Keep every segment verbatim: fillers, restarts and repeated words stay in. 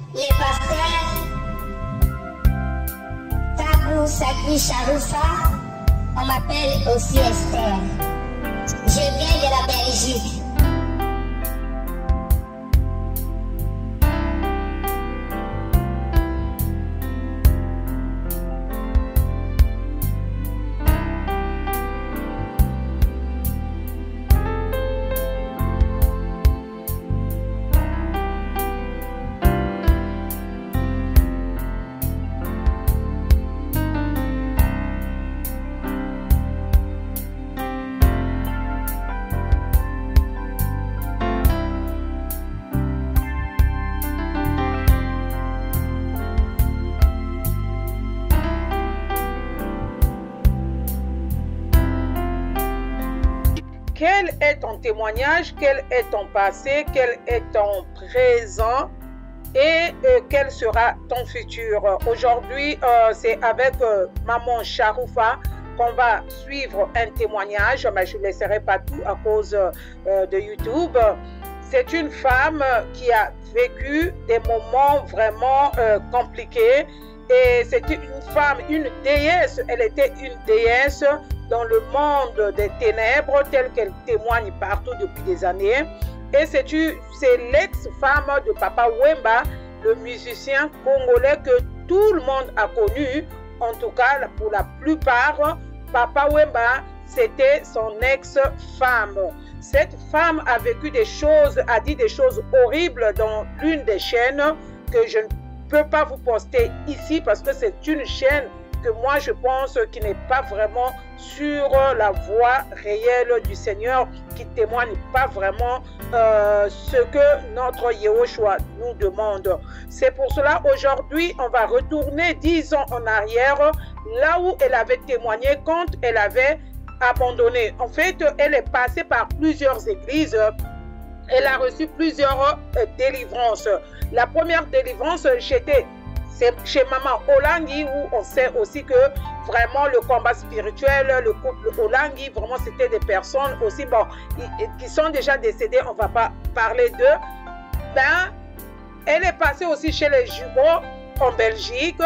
les pasteurs, Tabou Sakri Charoufa, on m'appelle aussi Esther. Je viens de la Belgique. Quel est ton témoignage? Quel est ton passé? Quel est ton présent? Et euh, quel sera ton futur? Aujourd'hui, euh, c'est avec euh, Maman Charoufa qu'on va suivre un témoignage, mais je ne laisserai pas tout à cause euh, de YouTube. C'est une femme qui a vécu des moments vraiment euh, compliqués. Et c'était une femme, une déesse, elle était une déesse dans le monde des ténèbres, tel qu'elle témoigne partout depuis des années. Et c'est l'ex-femme de Papa Wemba, le musicien congolais que tout le monde a connu. En tout cas, pour la plupart, Papa Wemba, c'était son ex-femme. Cette femme a vécu des choses, a dit des choses horribles dans l'une des chaînes que je ne peux pas vous poster ici parce que c'est une chaîne que moi je pense qui n'est pas vraiment sur la voie réelle du Seigneur, qui témoigne pas vraiment euh, ce que notre Yehoshua nous demande. C'est pour cela aujourd'hui on va retourner dix ans en arrière, là où elle avait témoigné quand elle avait abandonné. En fait, elle est passée par plusieurs églises. Elle a reçu plusieurs euh, délivrances. La première délivrance, j'étais chez Maman Olangi, où on sait aussi que vraiment le combat spirituel, le couple Olangi, vraiment c'était des personnes aussi, bon, qui sont déjà décédées, on ne va pas parler d'eux. Ben, elle est passée aussi chez les jumeaux en Belgique.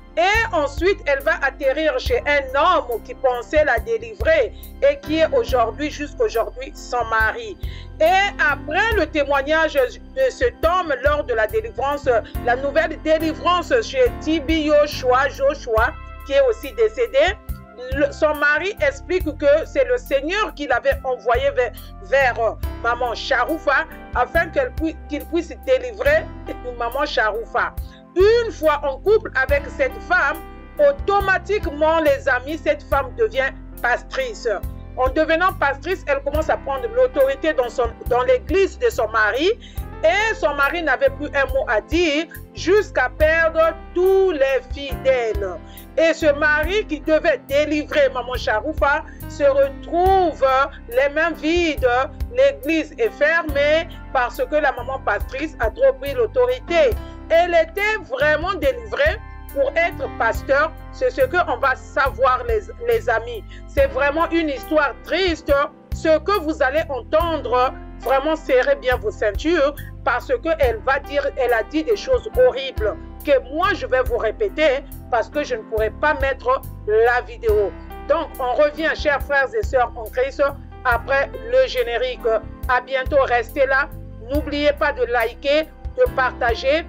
Et ensuite, elle va atterrir chez un homme qui pensait la délivrer et qui est aujourd'hui, jusqu'aujourd'hui, son mari. Et après le témoignage de cet homme lors de la délivrance, la nouvelle délivrance chez Tibi Joshua, Joshua, qui est aussi décédé, le, son mari explique que c'est le Seigneur qui l'avait envoyé vers, vers Maman Charoufa afin qu'elle qu'il puisse délivrer Maman Charoufa. Une fois en couple avec cette femme, automatiquement, les amis, cette femme devient pastrice. En devenant pastrice, elle commence à prendre l'autorité dans, dans l'église de son mari. Et son mari n'avait plus un mot à dire jusqu'à perdre tous les fidèles. Et ce mari qui devait délivrer Maman Charoufa se retrouve les mains vides, l'église est fermée parce que la maman pastrice a trop pris l'autorité. Elle était vraiment délivrée pour être pasteur. C'est ce qu'on va savoir, les, les amis. C'est vraiment une histoire triste. Ce que vous allez entendre, vraiment serrez bien vos ceintures parce qu'elle va dire, elle a dit des choses horribles que moi je vais vous répéter parce que je ne pourrai pas mettre la vidéo. Donc on revient, chers frères et sœurs en Christ, après le générique. À bientôt, restez là. N'oubliez pas de liker, de partager,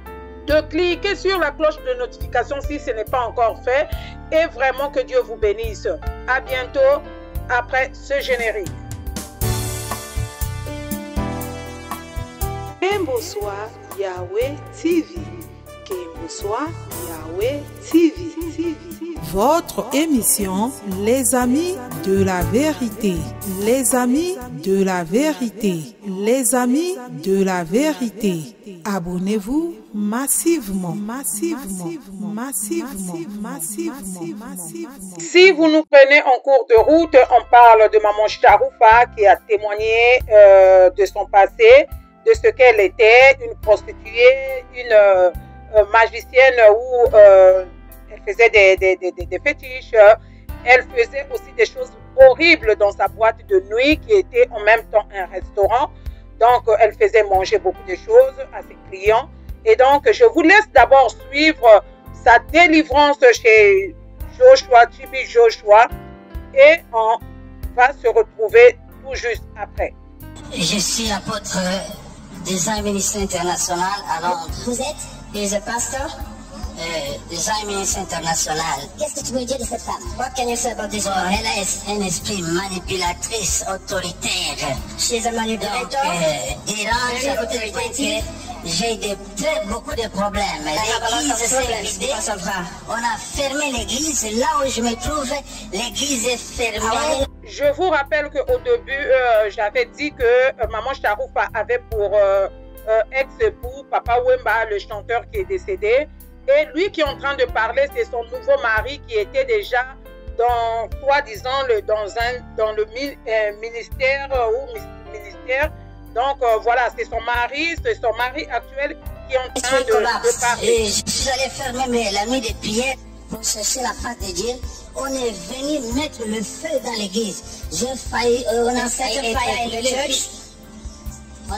de cliquer sur la cloche de notification si ce n'est pas encore fait. Et vraiment que Dieu vous bénisse. À bientôt après ce générique. Kembo soit Yahweh T V. Kembo soit Yahweh T V. Votre émission, les amis de la vérité, les amis de la vérité, les amis de la vérité. Abonnez-vous massivement, massivement, massivement, massivement, massivement. Si vous nous prenez en cours de route, on parle de Maman Charoufa qui a témoigné euh, de son passé, de ce qu'elle était, une prostituée, une euh, magicienne où euh, elle faisait des, des, des, des fétiches. Elle faisait aussi des choses horribles dans sa boîte de nuit qui était en même temps un restaurant. Donc, elle faisait manger beaucoup de choses à ses clients. Et donc, je vous laisse d'abord suivre sa délivrance chez Joshua, Chibi Joshua, et on va se retrouver tout juste après. Je suis apôtre Design Ministry International à Londres. Vous êtes? Is a pastor? Uh, Design Ministry International. Qu'est-ce que tu veux dire de cette femme? What can you say about this woman? Elle a un esprit manipulatrice, autoritaire. She's a manipulator. Donc, euh, Iran, à côté que j'ai de très beaucoup de problèmes. L'église s'est vidée. On a fermé l'église. Là où je me trouve, l'église est fermée. Je vous rappelle qu'au début, euh, j'avais dit que euh, Maman Sharoufa avait pour euh, euh, ex-époux Papa Wemba, le chanteur qui est décédé. Et lui qui est en train de parler, c'est son nouveau mari qui était déjà dans, soi-disant, le, dans, un, dans le euh, ministère euh, ou ministère. Donc euh, voilà, c'est son mari, c'est son mari actuel qui est en train de, de parler. Et je suis allé faire même la nuit de prière pour chercher la face de Dieu. On est venu mettre le feu dans l'église. J'ai failli, euh, on a fait un fire in the church. On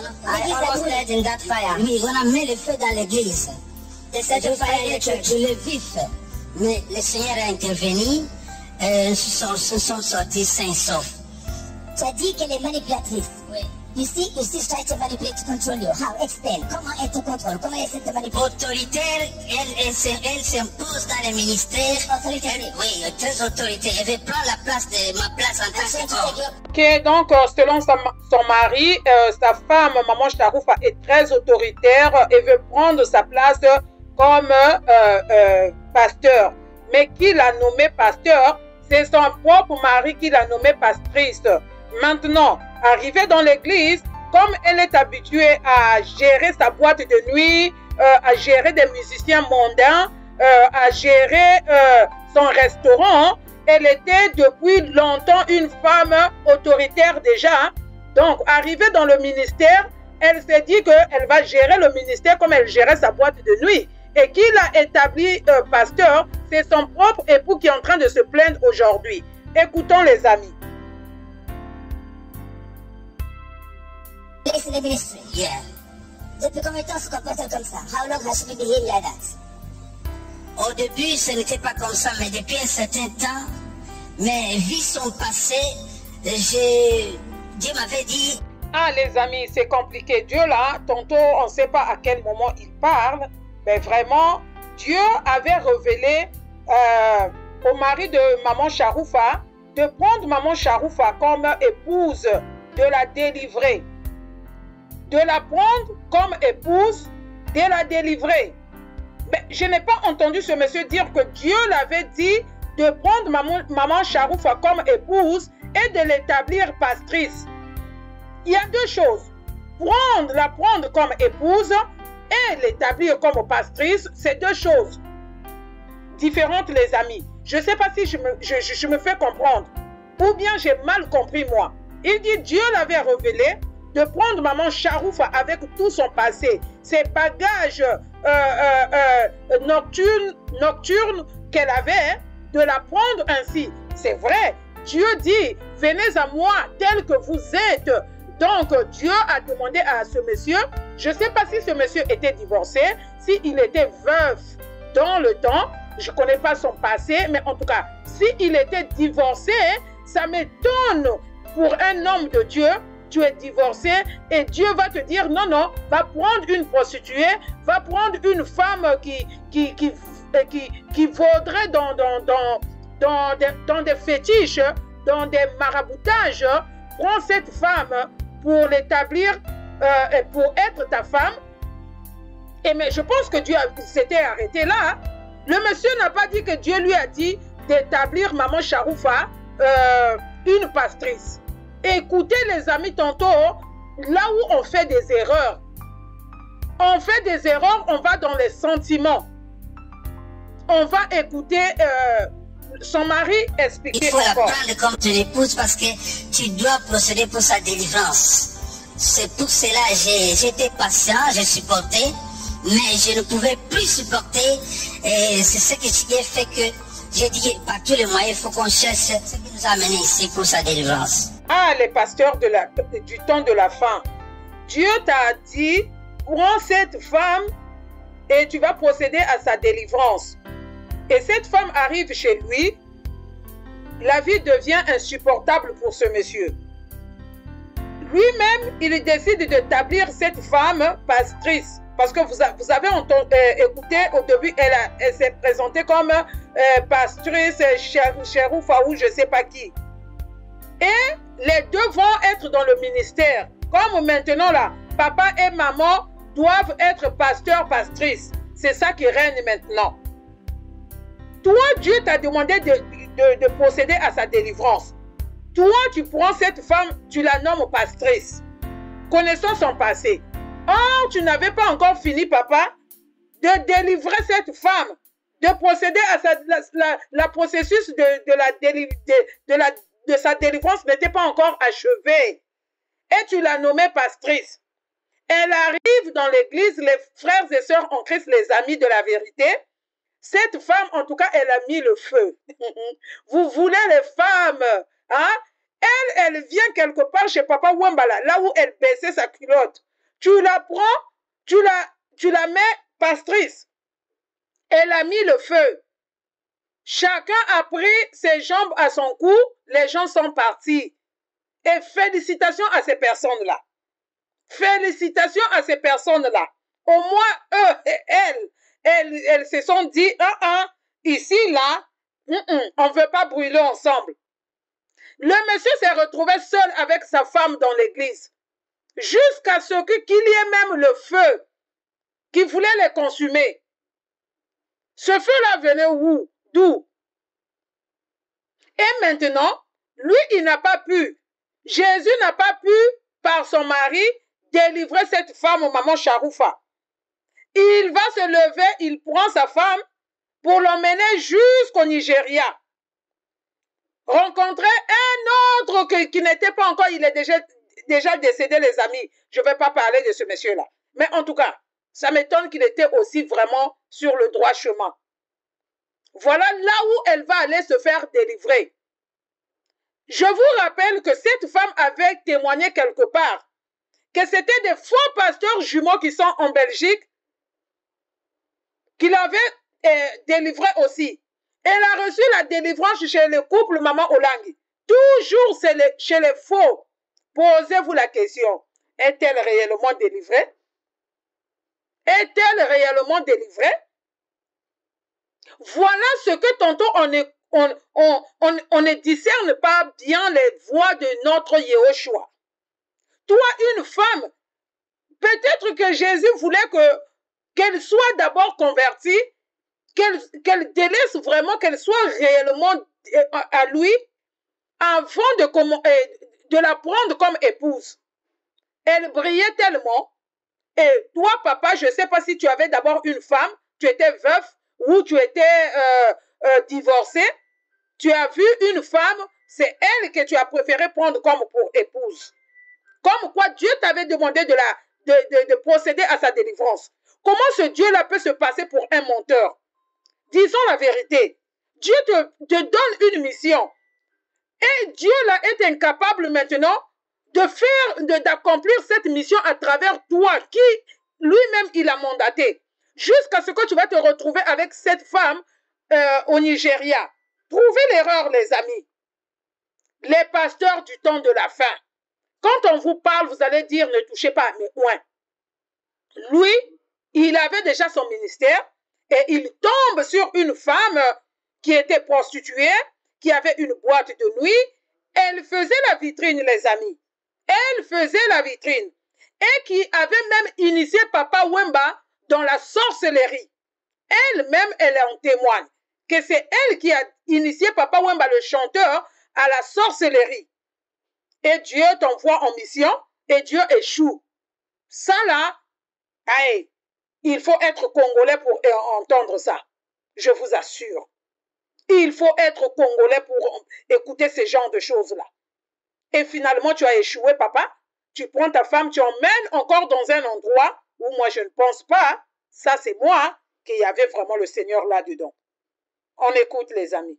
a fait in that fire. Oui, on a mis le feu dans l'église. They set a fire in the church. Le vif. Mais le Seigneur a intervenu. Euh, se sont, sont sortis sains saufs. Tu as dit qu'elle est manipulatrice. Oui. You see, you see, try to manipulate to control you. How? Explain. Comment elle te contrôle? Comment elle essaie de manipuler? Autoritaire, elle, elle, elle s'impose dans les ministères. Autoritaire. Elle, oui, très autoritaire. Elle veut prendre la place de ma place en tant qu'homme. Ok, donc euh, selon sa, son mari, euh, sa femme, Maman Sharoufa, est très autoritaire et veut prendre sa place comme euh, euh, pasteur. Mais qui l'a nommé pasteur? C'est son propre mari qui l'a nommé pastrice. Maintenant, arrivée dans l'église, comme elle est habituée à gérer sa boîte de nuit, euh, à gérer des musiciens mondains, euh, à gérer euh, son restaurant, elle était depuis longtemps une femme autoritaire déjà. Donc, arrivée dans le ministère, elle s'est dit qu'elle va gérer le ministère comme elle gérait sa boîte de nuit. Et qui l'a établi euh, pasteur, c'est son propre époux qui est en train de se plaindre aujourd'hui. Écoutons les amis. In the ministry. Yeah. Depuis combien de temps se comporte comme ça? How long has she been behaving like that? Au début, ce n'était pas comme ça, mais depuis un certain temps, mes vies sont passées. Je... Dieu m'avait dit... Ah, les amis, c'est compliqué. Dieu, là, tantôt, on ne sait pas à quel moment il parle, mais vraiment, Dieu avait révélé euh, au mari de Maman Sharoufa de prendre Maman Sharoufa comme épouse, de la délivrer. De la prendre comme épouse, de la délivrer. Mais je n'ai pas entendu ce monsieur dire que Dieu l'avait dit de prendre maman, maman Sharoufa comme épouse et de l'établir pastrice. Il y a deux choses. Prendre, la prendre comme épouse et l'établir comme pastrice, c'est deux choses différentes, les amis. Je ne sais pas si je me, je, je, je me fais comprendre ou bien j'ai mal compris moi. Il dit Dieu l'avait révélé de prendre Maman Sharoufa avec tout son passé, ses bagages euh, euh, euh, nocturnes, nocturnes qu'elle avait, de la prendre ainsi. C'est vrai, Dieu dit, venez à moi tel que vous êtes. Donc Dieu a demandé à ce monsieur, je ne sais pas si ce monsieur était divorcé, s'il était veuf dans le temps, je ne connais pas son passé, mais en tout cas, s'il était divorcé, ça m'étonne pour un homme de Dieu. Tu es divorcé et Dieu va te dire non, non, va prendre une prostituée, va prendre une femme qui, qui, qui, qui, qui vaudrait dans, dans, dans, dans, des, dans des fétiches, dans des maraboutages. Prends cette femme pour l'établir, euh, pour être ta femme. Et mais je pense que Dieu s'était arrêté là. Le monsieur n'a pas dit que Dieu lui a dit d'établir Maman Sharoufa euh, une pastrice. Écoutez les amis, tantôt, là où on fait des erreurs, on fait des erreurs, on va dans les sentiments. On va écouter euh, son mari expliquer. Il faut la prendre comme ton épouse parce que tu dois procéder pour sa délivrance. C'est pour cela que j'étais patient, j'ai supporté, mais je ne pouvais plus supporter. Et c'est ce qui a fait que j'ai dit par tous les moyens, il faut qu'on cherche ce qui nous a amené ici pour sa délivrance. Ah, les pasteurs de la, du temps de la fin. Dieu t'a dit, prends cette femme et tu vas procéder à sa délivrance. Et cette femme arrive chez lui. La vie devient insupportable pour ce monsieur. Lui-même, il décide d'établir cette femme pastrice. Parce que vous, a, vous avez entendu, euh, écouté au début, elle, elle s'est présentée comme euh, pastrice, Cheroufa ou je ne sais pas qui. Et les deux vont être dans le ministère. Comme maintenant là, papa et maman doivent être pasteurs, pastrices. C'est ça qui règne maintenant. Toi, Dieu t'a demandé de, de, de procéder à sa délivrance. Toi, tu prends cette femme, tu la nommes pastrice. Connaissant son passé. Or, tu n'avais pas encore fini, papa, de délivrer cette femme, de procéder à sa, la, la, la processus de, de, la déli, de, de, la, de sa délivrance n'était pas encore achevé. Et tu l'as nommée pastrice. Elle arrive dans l'église, les frères et sœurs en Christ, les amis de la vérité. Cette femme, en tout cas, elle a mis le feu. Vous voulez les femmes, hein? Elle, elle vient quelque part chez Papa Wambala, là où elle baissait sa culotte. Tu la prends, tu la, tu la mets pastrice. Elle a mis le feu. Chacun a pris ses jambes à son cou, les gens sont partis. Et félicitations à ces personnes-là. Félicitations à ces personnes-là. Au moins, eux et elles, elles, elles se sont dit, ah, ah, ici, là, mm -mm, on ne veut pas brûler ensemble. Le monsieur s'est retrouvé seul avec sa femme dans l'église. Jusqu'à ce qu'il y ait même le feu qui voulait les consumer. Ce feu-là venait où? D'où? Et maintenant, lui, il n'a pas pu. Jésus n'a pas pu, par son mari, délivrer cette femme au maman Cheroufa. Il va se lever, il prend sa femme pour l'emmener jusqu'au Nigeria. Rencontrer un autre qui, qui n'était pas encore, il est déjà, déjà décédé, les amis. Je ne vais pas parler de ce monsieur-là. Mais en tout cas, ça m'étonne qu'il était aussi vraiment sur le droit chemin. Voilà là où elle va aller se faire délivrer. Je vous rappelle que cette femme avait témoigné quelque part que c'était des faux pasteurs jumeaux qui sont en Belgique qui l'avaient euh, délivré aussi. Elle a reçu la délivrance chez le couple Maman Olangi. Toujours les, chez les faux. Posez-vous la question. Est-elle réellement délivrée? Est-elle réellement délivrée? Voilà ce que tantôt on ne on, on, on, on ne discerne pas bien les voix de notre Yehoshua. Toi, une femme, peut-être que Jésus voulait que qu'elle soit d'abord convertie, qu'elle qu'elle délaisse vraiment, qu'elle soit réellement à lui, avant de, de la prendre comme épouse. Elle brillait tellement. Et toi, papa, je ne sais pas si tu avais d'abord une femme, tu étais veuf ou tu étais euh, euh, divorcé. Tu as vu une femme, c'est elle que tu as préféré prendre comme pour épouse. Comme quoi Dieu t'avait demandé de, la, de, de, de procéder à sa délivrance. Comment ce Dieu-là peut se passer pour un menteur? Disons la vérité. Dieu te, te donne une mission. Et Dieu-là est incapable maintenant de faire, d'accomplir cette mission à travers toi, qui lui-même il a mandaté. Jusqu'à ce que tu vas te retrouver avec cette femme euh, au Nigeria. Trouvez l'erreur, les amis. Les pasteurs du temps de la fin. Quand on vous parle, vous allez dire ne touchez pas, mais ouin. Lui, il avait déjà son ministère et il tombe sur une femme qui était prostituée, qui avait une boîte de nuit. Elle faisait la vitrine, les amis. Elle faisait la vitrine. Et qui avait même initié Papa Wemba dans la sorcellerie. Elle-même, elle en témoigne. Que c'est elle qui a initié Papa Wemba, le chanteur, à la sorcellerie. Et Dieu t'envoie en mission et Dieu échoue. Ça là, aïe, il faut être congolais pour entendre ça. Je vous assure. Il faut être congolais pour écouter ce genre de choses-là. Et finalement, tu as échoué, papa. Tu prends ta femme, tu emmènes encore dans un endroit où moi, je ne pense pas. Ça, c'est moi qu'il y avait vraiment le Seigneur là-dedans. On écoute, les amis.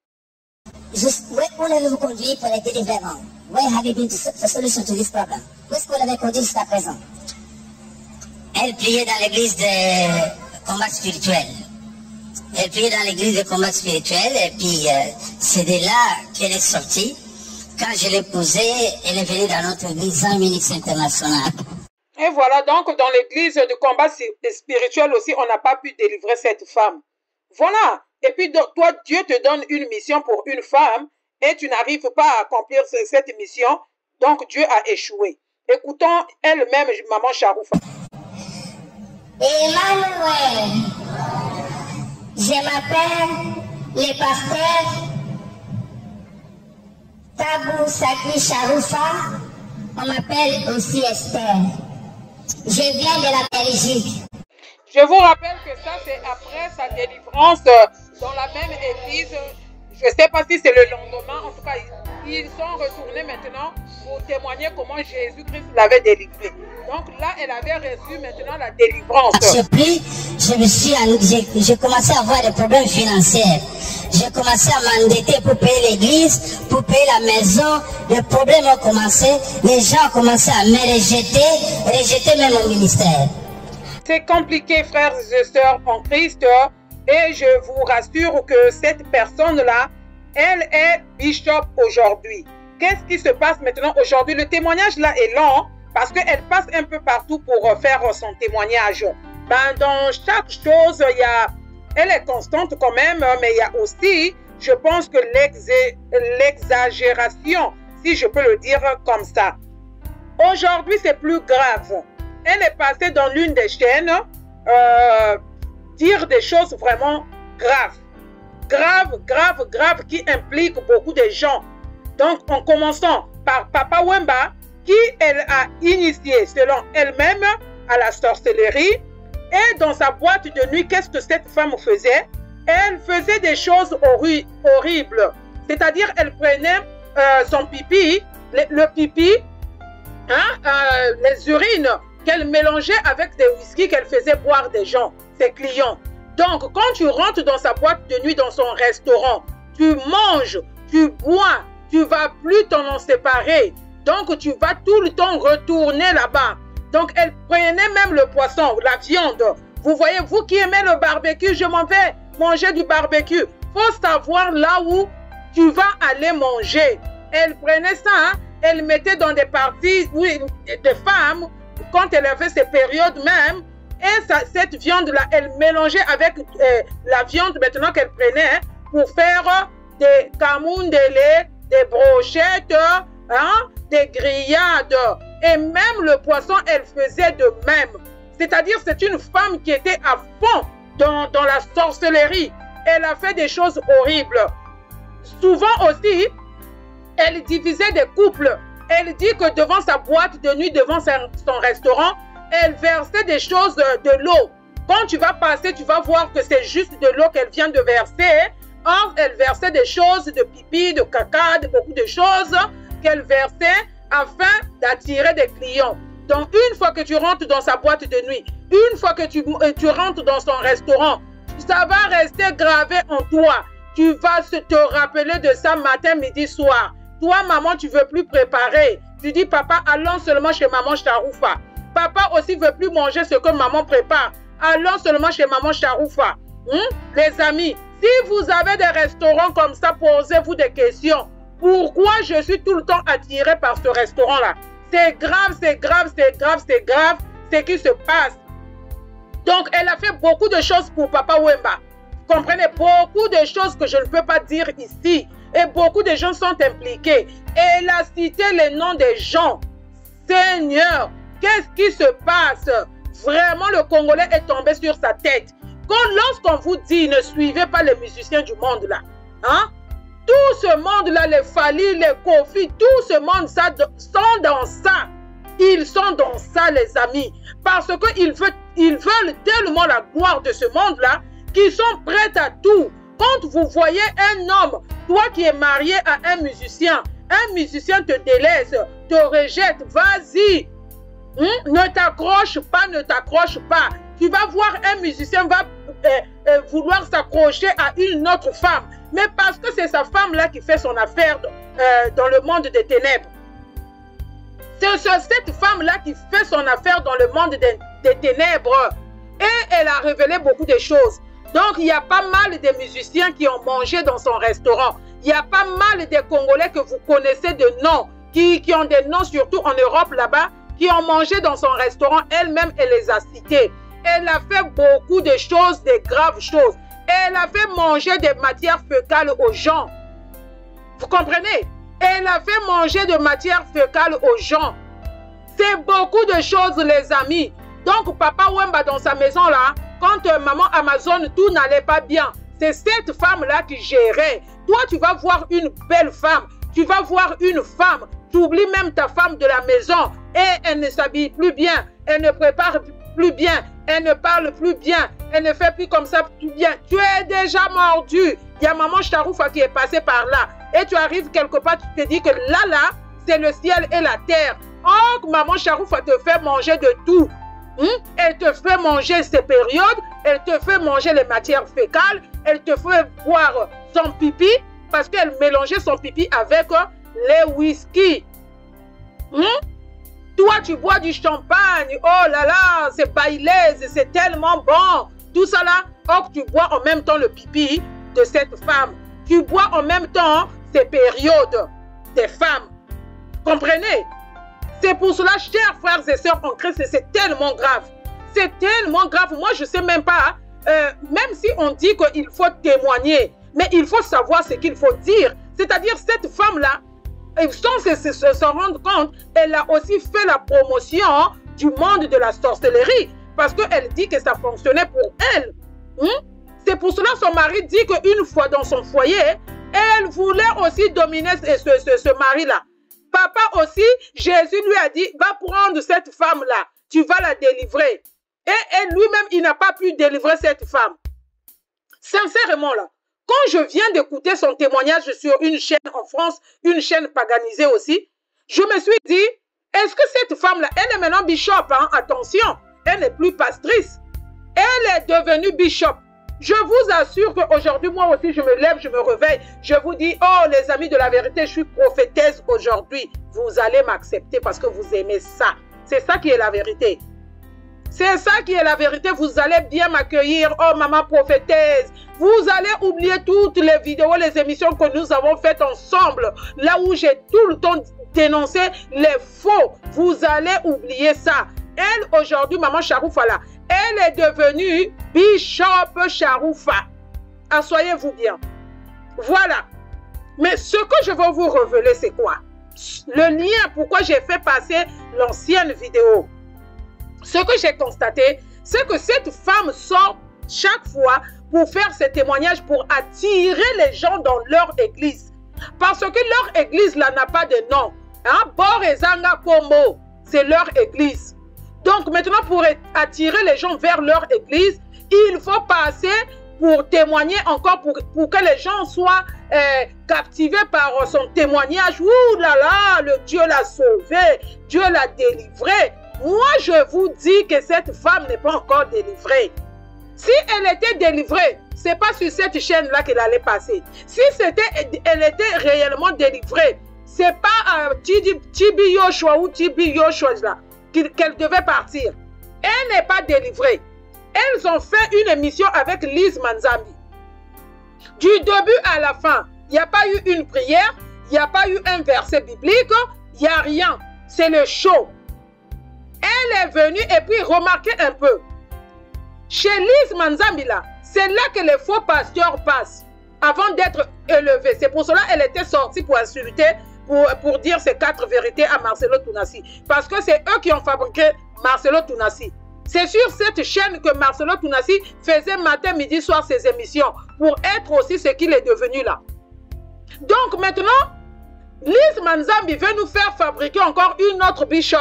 Just, où l'avez-vous conduit pour les délivrer? Where have you been to the solution to this problem? Où est-ce que vous l'avez conduit jusqu'à présent? Elle priait dans l'église de combat spirituel. Et puis dans l'église de combat spirituel, et puis euh, c'est de là qu'elle est sortie. Quand je l'ai posée, elle est venue dans notre église en Munich internationale. Et voilà, donc dans l'église de combat spirituel aussi, on n'a pas pu délivrer cette femme. Voilà. Et puis toi, Dieu te donne une mission pour une femme et tu n'arrives pas à accomplir cette mission. Donc Dieu a échoué. Écoutons elle-même, maman Charoufa. Emmanuel, je m'appelle le pasteur Tabou Sakri Charoufa. On m'appelle aussi Esther. Je viens de la Belgique. Je vous rappelle que ça, c'est après sa délivrance dans la même église. Je ne sais pas si c'est le lendemain. En tout cas, ils sont retournés maintenant pour témoigner comment Jésus-Christ l'avait délivré. Donc là, elle avait reçu maintenant la délivrance. Puis, je me suis, j'ai commencé à avoir des problèmes financiers. J'ai commencé à m'endetter pour payer l'église, pour payer la maison. Les problèmes ont commencé. Les gens ont commencé à me rejeter, rejeter même mon ministère. C'est compliqué, frères et sœurs en Christ. Et je vous rassure que cette personne-là, elle est bishop aujourd'hui. Qu'est-ce qui se passe maintenant aujourd'hui? Le témoignage là est long parce qu'elle passe un peu partout pour faire son témoignage. Ben, dans chaque chose, il y a, elle est constante quand même, mais il y a aussi, je pense que l'exagération, si je peux le dire comme ça. Aujourd'hui, c'est plus grave. Elle est passée dans l'une des chaînes, euh, dire des choses vraiment graves. Graves, graves, graves, qui impliquent beaucoup de gens. Donc, en commençant par Papa Wemba, qui elle a initié, selon elle-même, à la sorcellerie. Et dans sa boîte de nuit, qu'est-ce que cette femme faisait? Elle faisait des choses horri horribles. C'est-à-dire, elle prenait euh, son pipi, le, le pipi, hein, euh, les urines, qu'elle mélangeait avec des whisky qu'elle faisait boire des gens, ses clients. Donc, quand tu rentres dans sa boîte de nuit, dans son restaurant, tu manges, tu bois, tu ne vas plus t'en en séparer. Donc, tu vas tout le temps retourner là-bas. Donc, elle prenait même le poisson, la viande. Vous voyez, vous qui aimez le barbecue, je m'en vais manger du barbecue. Il faut savoir là où tu vas aller manger. Elle prenait ça, hein, elle mettait dans des parties, oui, des femmes, quand elle avait ces périodes même, et ça, cette viande-là, elle mélangeait avec euh, la viande maintenant qu'elle prenait hein, pour faire des camoun de lait, des brochettes, hein, des grillades. Et même le poisson, elle faisait de même. C'est-à-dire, c'est une femme qui était à fond dans, dans la sorcellerie. Elle a fait des choses horribles. Souvent aussi, elle divisait des couples. Elle dit que devant sa boîte de nuit, devant son restaurant, elle versait des choses de l'eau. Quand tu vas passer, tu vas voir que c'est juste de l'eau qu'elle vient de verser. Or, elle versait des choses de pipi, de caca, de beaucoup de choses qu'elle versait afin d'attirer des clients. Donc, une fois que tu rentres dans sa boîte de nuit, une fois que tu, tu rentres dans son restaurant, ça va rester gravé en toi. Tu vas te rappeler de ça matin, midi, soir. Toi, maman, tu ne veux plus préparer. Tu dis, papa, allons seulement chez maman Charoufa. Papa aussi ne veut plus manger ce que maman prépare. Allons seulement chez maman Charoufa. Hum? Les amis, si vous avez des restaurants comme ça, posez-vous des questions. Pourquoi je suis tout le temps attirée par ce restaurant-là? C'est grave, c'est grave, c'est grave, c'est grave ce qui se passe. Donc, elle a fait beaucoup de choses pour Papa Wemba. Vous comprenez? Beaucoup de choses que je ne peux pas dire ici. Et beaucoup de gens sont impliqués. Et elle a cité les noms des gens. Seigneur, qu'est-ce qui se passe? Vraiment, le Congolais est tombé sur sa tête. Lorsqu'on vous dit, ne suivez pas les musiciens du monde là. Hein? Tout ce monde-là, les Fali, les Kofi, tout ce monde ça, sont dans ça. Ils sont dans ça, les amis. Parce qu'ils veulent, ils veulent tellement la gloire de ce monde-là qu'ils sont prêts à tout. Quand vous voyez un homme, toi qui es marié à un musicien, un musicien te délaisse, te rejette, vas-y. Hum? Ne t'accroche pas, ne t'accroche pas. Tu vas voir un musicien va euh, euh, vouloir s'accrocher à une autre femme. Mais parce que c'est sa femme-là qui fait son affaire euh, dans le monde des ténèbres. C'est cette femme-là qui fait son affaire dans le monde des, des ténèbres. Et elle a révélé beaucoup de choses. Donc, il y a pas mal de musiciens qui ont mangé dans son restaurant. Il y a pas mal de Congolais que vous connaissez de noms, qui, qui ont des noms surtout en Europe là-bas, qui ont mangé dans son restaurant. Elle-même, elle les a cités. Elle a fait beaucoup de choses, de graves choses. Elle a fait manger des matières fécales aux gens. Vous comprenez? Elle a fait manger de matières fécales aux gens. C'est beaucoup de choses, les amis. Donc, Papa Wemba dans sa maison là, quand euh, maman Amazon, tout n'allait pas bien, c'est cette femme-là qui gérait. Toi, tu vas voir une belle femme. Tu vas voir une femme. Tu oublies même ta femme de la maison. Et elle ne s'habille plus bien. Elle ne prépare plus bien. Elle ne parle plus bien. Elle ne fait plus comme ça plus bien. Tu es déjà mordu. Il y a maman Charoufa qui est passée par là. Et tu arrives quelque part, tu te dis que là, là, c'est le ciel et la terre. Oh, maman Charoufa te fait manger de tout. Hum? Elle te fait manger ses périodes. Elle te fait manger les matières fécales. Elle te fait boire son pipi. Parce qu'elle mélangeait son pipi avec euh, les whisky. Hum? Toi, tu bois du champagne. Oh là là, c'est bailaise, c'est tellement bon. Tout ça là, oh, tu bois en même temps le pipi de cette femme. Tu bois en même temps ces périodes des femmes. Comprenez? C'est pour cela, chers frères et sœurs en Christ, c'est tellement grave. C'est tellement grave. Moi, je ne sais même pas, euh, même si on dit qu'il faut témoigner, mais il faut savoir ce qu'il faut dire. C'est-à-dire, cette femme-là, sans se, se, se, se rendre compte, elle a aussi fait la promotion du monde de la sorcellerie. Parce qu'elle dit que ça fonctionnait pour elle. Hum? C'est pour cela que son mari dit qu'une fois dans son foyer, elle voulait aussi dominer ce, ce, ce, ce mari-là. Papa aussi, Jésus lui a dit, va prendre cette femme-là, tu vas la délivrer. Et, et lui-même, il n'a pas pu délivrer cette femme. Sincèrement, là, quand je viens d'écouter son témoignage sur une chaîne en France, une chaîne paganisée aussi, je me suis dit, est-ce que cette femme-là, elle est maintenant bishop, hein? Attention, elle n'est plus pastrice. Elle est devenue bishop. Je vous assure qu'aujourd'hui, moi aussi, je me lève, je me réveille. Je vous dis, oh, les amis de la vérité, je suis prophétesse aujourd'hui. Vous allez m'accepter parce que vous aimez ça. C'est ça qui est la vérité. C'est ça qui est la vérité. Vous allez bien m'accueillir. Oh, maman prophétesse. Vous allez oublier toutes les vidéos, les émissions que nous avons faites ensemble. Là où j'ai tout le temps dénoncé les faux. Vous allez oublier ça. Elle, aujourd'hui, maman Charoufa, là, elle est devenue Bishop Charoufa. Assoyez-vous bien. Voilà. Mais ce que je vais vous révéler, c'est quoi? Le lien, pourquoi j'ai fait passer l'ancienne vidéo. Ce que j'ai constaté, c'est que cette femme sort chaque fois pour faire ses témoignages, pour attirer les gens dans leur église. Parce que leur église, là, n'a pas de nom. Hein? Borezanga Kombo, c'est leur église. Donc maintenant, pour attirer les gens vers leur église, il faut passer pour témoigner encore, pour, pour que les gens soient euh, captivés par son témoignage. Ouh là là, le Dieu l'a sauvé, Dieu l'a délivré. Moi, je vous dis que cette femme n'est pas encore délivrée. Si elle était délivrée, ce n'est pas sur cette chaîne-là qu'elle allait passer. Si c'était, elle était réellement délivrée, ce n'est pas à Tibi Yoshua ou Tibi Yoshua là qu'elle devait partir. Elle n'est pas délivrée. Elles ont fait une émission avec Lise Manzambi. Du début à la fin, il n'y a pas eu une prière, il n'y a pas eu un verset biblique, il n'y a rien. C'est le show. Elle est venue et puis remarquez un peu. Chez Lise Manzambi là, c'est là que les faux pasteurs passent avant d'être élevés. C'est pour cela qu'elle était sortie pour insulter, pour, pour dire ces quatre vérités à Marcelo Tounassi. Parce que c'est eux qui ont fabriqué Marcelo Tounassi. C'est sur cette chaîne que Marcelo Tounassi faisait matin, midi, soir ses émissions pour être aussi ce qu'il est devenu là. Donc maintenant, Lise Manzambi veut nous faire fabriquer encore une autre bishop.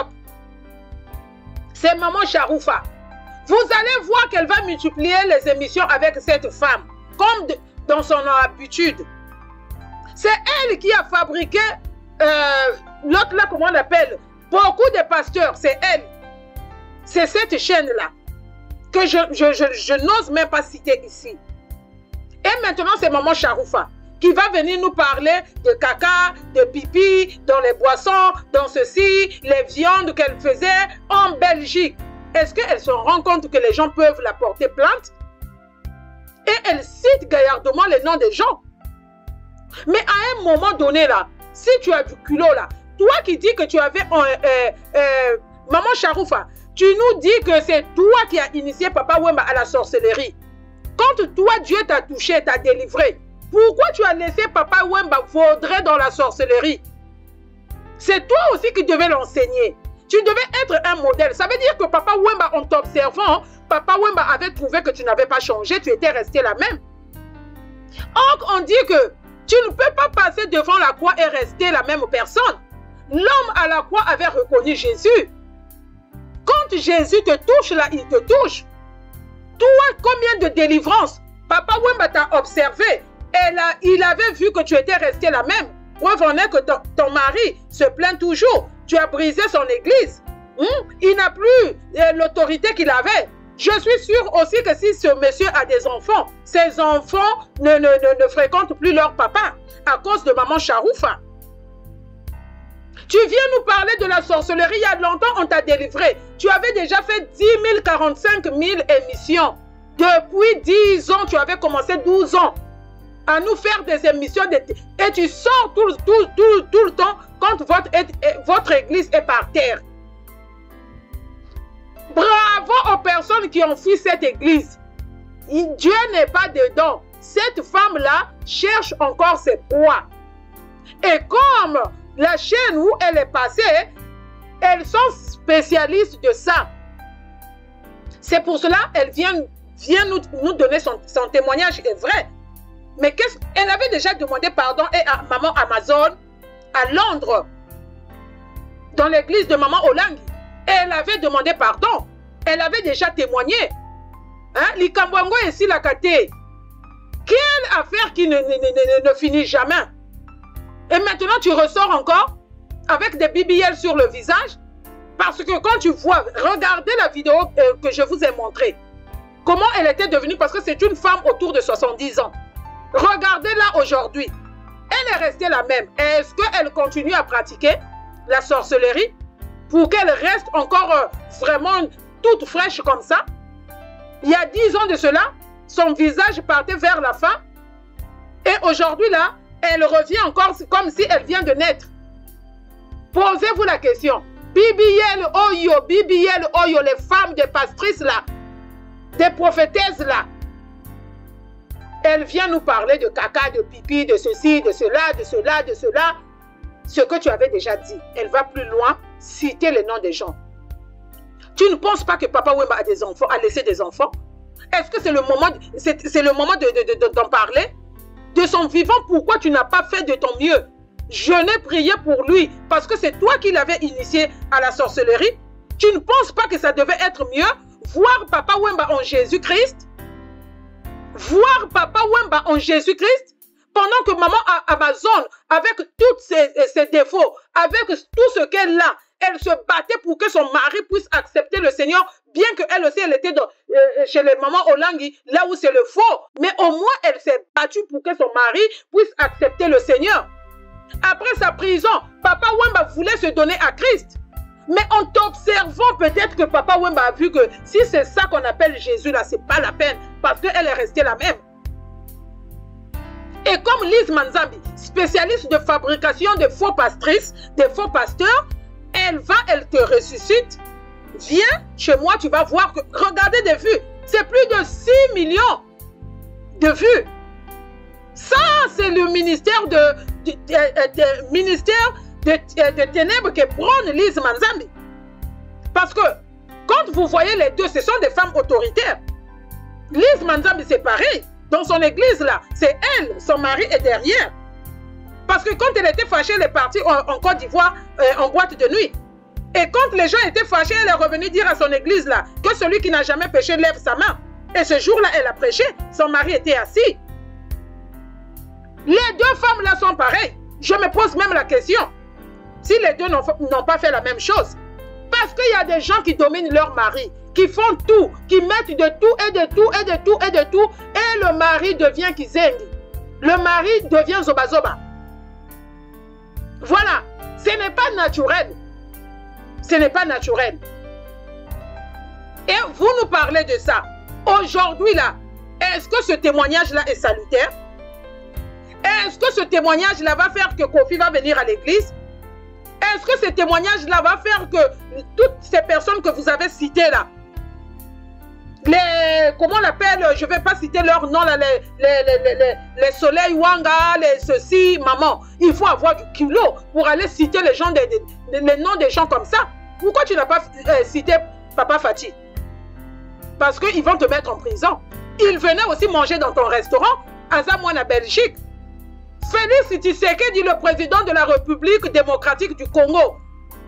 C'est Maman Charoufa. Vous allez voir qu'elle va multiplier les émissions avec cette femme, comme de, dans son habitude. C'est elle qui a fabriqué euh, l'autre là, comment on l'appelle, beaucoup de pasteurs, c'est elle. C'est cette chaîne-là que je, je, je, je n'ose même pas citer ici. Et maintenant, c'est Maman Charoufa qui va venir nous parler de caca, de pipi, dans les boissons, dans ceci, les viandes qu'elle faisait en Belgique. est-ce qu'elle se rend compte que les gens peuvent la porter plainte? Et elle cite gaillardement les noms des gens. Mais à un moment donné, là, si tu as du culot, là, toi qui dis que tu avais... Euh, euh, euh, Maman Charoufa, tu nous dis que c'est toi qui as initié Papa Wemba à la sorcellerie. Quand toi, Dieu t'a touché, t'a délivré, pourquoi tu as laissé Papa Wemba vaudrer dans la sorcellerie? C'est toi aussi qui devais l'enseigner. Tu devais être un modèle. Ça veut dire que Papa Wemba, en t'observant, Papa Wemba avait trouvé que tu n'avais pas changé, tu étais resté la même. Or, on dit que tu ne peux pas passer devant la croix et rester la même personne. L'homme à la croix avait reconnu Jésus. Quand Jésus te touche là, il te touche. Toi, combien de délivrances Papa Wemba t'a observé. Elle a, il avait vu que tu étais resté la même. Preuve en est que ton, ton mari se plaint toujours. Tu as brisé son église. Hmm? Il n'a plus euh, l'autorité qu'il avait. Je suis sûre aussi que si ce monsieur a des enfants, ses enfants ne, ne, ne, ne fréquentent plus leur papa à cause de maman Charoufa. Tu viens nous parler de la sorcellerie. Il y a longtemps, on t'a délivré. Tu avais déjà fait dix mille, quarante-cinq mille émissions. Depuis dix ans, tu avais commencé douze ans à nous faire des émissions. De... Et tu sors tout, tout, tout, tout le temps quand votre, votre église est par terre. Bravo aux personnes qui ont fui cette église. Dieu n'est pas dedans. Cette femme-là cherche encore ses proies. Et comme la chaîne où elle est passée, elles sont spécialistes de ça. C'est pour cela qu'elle vient, vient nous, nous donner son, son témoignage est vrai. Mais qu'est-ce qu'elle avait déjà demandé pardon et à maman Amazon à Londres, dans l'église de maman Olangi. Elle avait demandé pardon. Elle avait déjà témoigné. Hein? Likambwango ici la kate. Quelle affaire qui ne, ne, ne, ne finit jamais. Et maintenant, tu ressors encore avec des B B L sur le visage. Parce que quand tu vois, regardez la vidéo euh, que je vous ai montrée. Comment elle était devenue, parce que c'est une femme autour de soixante-dix ans. Regardez-la aujourd'hui. Elle est restée la même. Est-ce qu'elle continue à pratiquer la sorcellerie pour qu'elle reste encore euh, vraiment toute fraîche comme ça? Il y a dix ans de cela, son visage partait vers la fin. Et aujourd'hui, là, elle revient encore comme si elle vient de naître. Posez-vous la question. B B L Oyo, B B L Oyo, les femmes des pastrices là, des prophétesses là, elle vient nous parler de caca, de pipi, de ceci, de cela, de cela, de cela. Ce que tu avais déjà dit. Elle va plus loin, citer les noms des gens. Tu ne penses pas que Papa Wemba a des enfants, a laissé des enfants? Est-ce que c'est le moment, c'est le moment de, de, de, d'en parler? De son vivant, pourquoi tu n'as pas fait de ton mieux? Je n'ai prié pour lui parce que c'est toi qui l'avais initié à la sorcellerie. Tu ne penses pas que ça devait être mieux? Voir Papa Wemba en Jésus-Christ? Voir Papa Wemba en Jésus-Christ? Pendant que maman Amazon, avec tous ses, ses défauts, avec tout ce qu'elle a, elle se battait pour que son mari puisse accepter le Seigneur, bien qu'elle aussi, elle était dans, euh, chez les mamans Olangi, là où c'est le faux. Mais au moins, elle s'est battue pour que son mari puisse accepter le Seigneur. Après sa prison, Papa Wemba voulait se donner à Christ. Mais en t'observant, peut-être que Papa Wemba a vu que si c'est ça qu'on appelle Jésus, là, c'est pas la peine, parce qu'elle est restée la même. Et comme Lise Manzambi, spécialiste de fabrication de faux pastrices, des faux pasteurs, elle va, elle te ressuscite. Viens chez moi, tu vas voir que, regardez des vues, c'est plus de six millions de vues. Ça, c'est le ministère de, de, de, de, ministère de, de ténèbres que prône Lise Manzambi. Parce que, quand vous voyez les deux, ce sont des femmes autoritaires. Lise Manzambi, c'est pareil. Dans son église, là, c'est elle, son mari est derrière. Parce que quand elle était fâchée, elle est partie en, en Côte d'Ivoire, euh, en boîte de nuit. Et quand les gens étaient fâchés, elle est revenue dire à son église, là, que celui qui n'a jamais péché lève sa main. Et ce jour-là, elle a prêché. Son mari était assis. Les deux femmes, là, sont pareilles. Je me pose même la question. Si les deux n'ont pas fait la même chose. Parce qu'il y a des gens qui dominent leur mari, qui font tout, qui mettent de tout et de tout et de tout et de tout, et le mari devient Kizengi. Le mari devient Zoba Zoba. Voilà, ce n'est pas naturel. Ce n'est pas naturel. Et vous nous parlez de ça. Aujourd'hui, là, est-ce que ce témoignage-là est salutaire? Est-ce que ce témoignage-là va faire que Kofi va venir à l'église? Est-ce que ce témoignage-là va faire que toutes ces personnes que vous avez citées là, les, comment on l'appelle, je ne vais pas citer leur nom, là, les, les, les, les, les Soleil Wanga, les ceci, maman, il faut avoir du kilo pour aller citer les, gens des, des, les noms des gens comme ça. Pourquoi tu n'as pas euh, cité Papa Fati? Parce qu'ils vont te mettre en prison. Ils venaient aussi manger dans ton restaurant, à Zamouane, en Belgique. Félix Tshisekedi, le président de la République démocratique du Congo,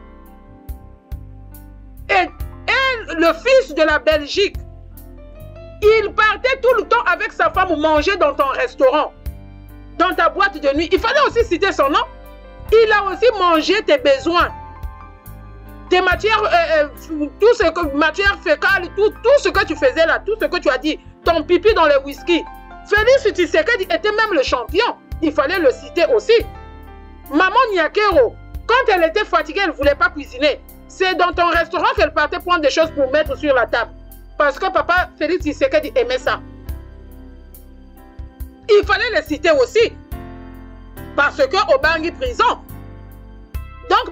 et, et le fils de la Belgique, il partait tout le temps avec sa femme manger dans ton restaurant, dans ta boîte de nuit. Il fallait aussi citer son nom. Il a aussi mangé tes besoins, tes matières, euh, euh, tout ce que, matières fécales, tout, tout ce que tu faisais là, tout ce que tu as dit, ton pipi dans le whisky. Félix Tshisekedi était même le champion. Il fallait le citer aussi. Maman Nyakero, quand elle était fatiguée, elle ne voulait pas cuisiner. C'est dans ton restaurant qu'elle partait prendre des choses pour mettre sur la table. Parce que papa Félix Tshisekedi aimait ça. Il fallait le citer aussi. Parce que au Bangui prison. Donc,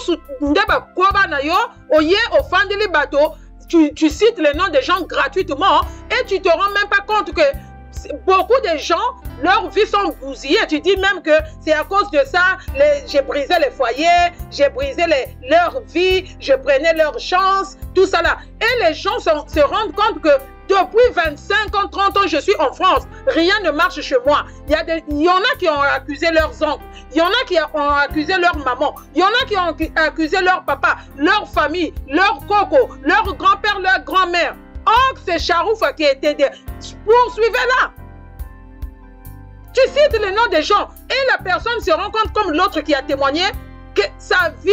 tu, tu cites les noms des gens gratuitement et tu ne te rends même pas compte que beaucoup de gens, leurs vies sont bousillées. Tu dis même que c'est à cause de ça, j'ai brisé les foyers, j'ai brisé les, leur vie, je prenais leur chance, tout ça là. Et les gens se, se rendent compte que depuis vingt-cinq ans, trente ans, je suis en France. Rien ne marche chez moi. Il y, a des, il y en a qui ont accusé leurs oncles. Il y en a qui ont accusé leur maman. Il y en a qui ont accusé leur papa, leur famille, leur coco, leur grand-père, leur grand-mère. Oh, c'est Charouf qui était des... Poursuivez-la. Tu cites le nom des gens et la personne se rend compte comme l'autre qui a témoigné que sa vie,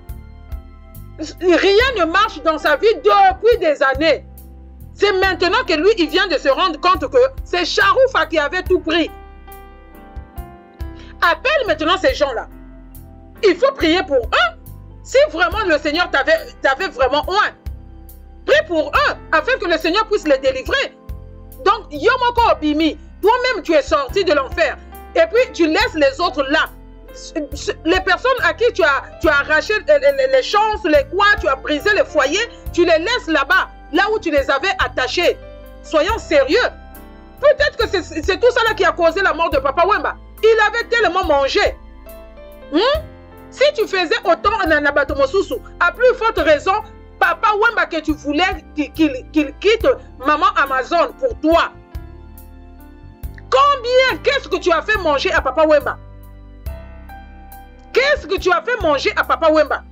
rien ne marche dans sa vie depuis des années. C'est maintenant que lui, il vient de se rendre compte que c'est Charoufa qui avait tout pris. Appelle maintenant ces gens-là. Il faut prier pour eux. Si vraiment le Seigneur t'avait vraiment oint, prie pour eux afin que le Seigneur puisse les délivrer. Donc, Yomoko Obimi, toi-même tu es sorti de l'enfer. Et puis tu laisses les autres là. Les personnes à qui tu as, tu as arraché les, les, les chances, les quoi, tu as brisé les foyers, tu les laisses là-bas. Là où tu les avais attachés. Soyons sérieux. Peut-être que c'est tout ça là qui a causé la mort de Papa Wemba. Il avait tellement mangé. Hmm? Si tu faisais autant en Abatomosusu, à plus forte raison, Papa Wemba que tu voulais qu'il qu'il quitte Maman Amazon pour toi. Combien, qu'est-ce que tu as fait manger à Papa Wemba? Qu'est-ce que tu as fait manger à Papa Wemba?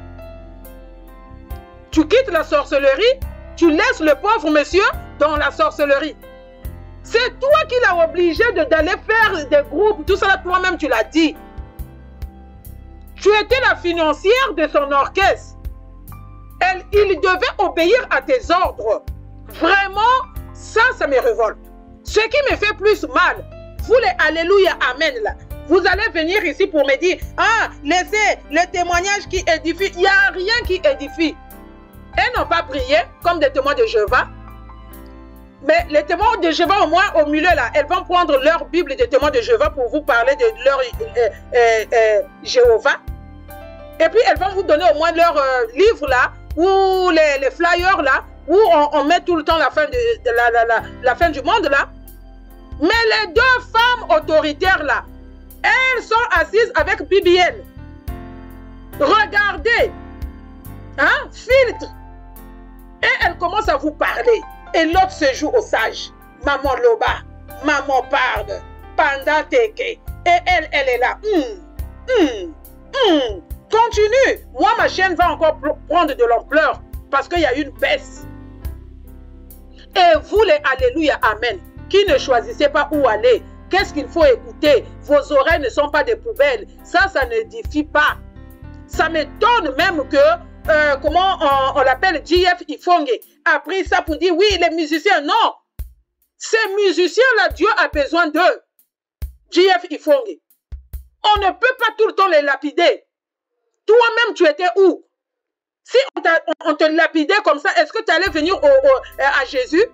Tu quittes la sorcellerie. Tu laisses le pauvre monsieur dans la sorcellerie. C'est toi qui l'as obligé d'aller faire des groupes, tout ça toi-même tu l'as dit. Tu étais la financière de son orchestre. Elle, il devait obéir à tes ordres. Vraiment, ça, ça me révolte. Ce qui me fait plus mal, vous les Alléluia, Amen là, vous allez venir ici pour me dire, ah, laissez le témoignage qui édifie. Il n'y a rien qui édifie. Elles n'ont pas prié comme des témoins de Jéhovah. Mais les témoins de Jéhovah, au moins au milieu là, elles vont prendre leur Bible de témoins de Jéhovah pour vous parler de leur euh, euh, euh, Jéhovah. Et puis elles vont vous donner au moins leur euh, livre là, ou les, les flyers là, où on, on met tout le temps la fin, de, de la, la, la, la fin du monde là. Mais les deux femmes autoritaires là, elles sont assises avec B B L. Regardez, hein, filtre. Et elle commence à vous parler. Et l'autre se joue au sage. Maman Loba, maman parle, Panda Teke. Et elle, elle est là. Hum, hum, hum. Continue. Moi, ma chaîne va encore prendre de l'ampleur parce qu'il y a une baisse. Et vous les Alléluia, Amen, qui ne choisissez pas où aller, qu'est-ce qu'il faut écouter? Vos oreilles ne sont pas des poubelles. Ça, ça n'édifie pas. Ça m'étonne même que Euh, comment on, on l'appelle, J F Ifongue a pris ça pour dire oui, les musiciens. Non, ces musiciens-là, Dieu a besoin d'eux. J F Ifongue. On ne peut pas tout le temps les lapider. Toi-même, tu étais où? Si on, on, on te lapidait comme ça, est-ce que tu allais venir au, au, à Jésus?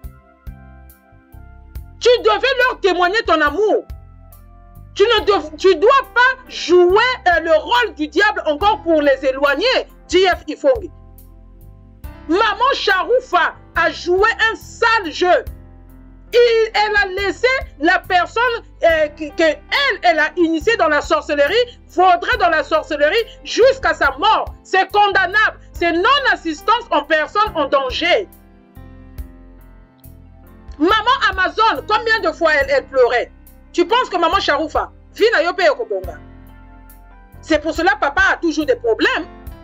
Tu devais leur témoigner ton amour. Tu ne dois, tu dois pas jouer euh, le rôle du diable encore pour les éloigner. J F Ifongi. Maman Charoufa a joué un sale jeu. Et elle a laissé la personne euh, qu'elle que elle a initiée dans la sorcellerie, vaudrait dans la sorcellerie jusqu'à sa mort. C'est condamnable. C'est non-assistance en personne en danger. Maman Amazon, combien de fois elle, elle pleurait? Tu penses que maman Charoufa vit na yope yokobonga? C'est pour cela que papa a toujours des problèmes.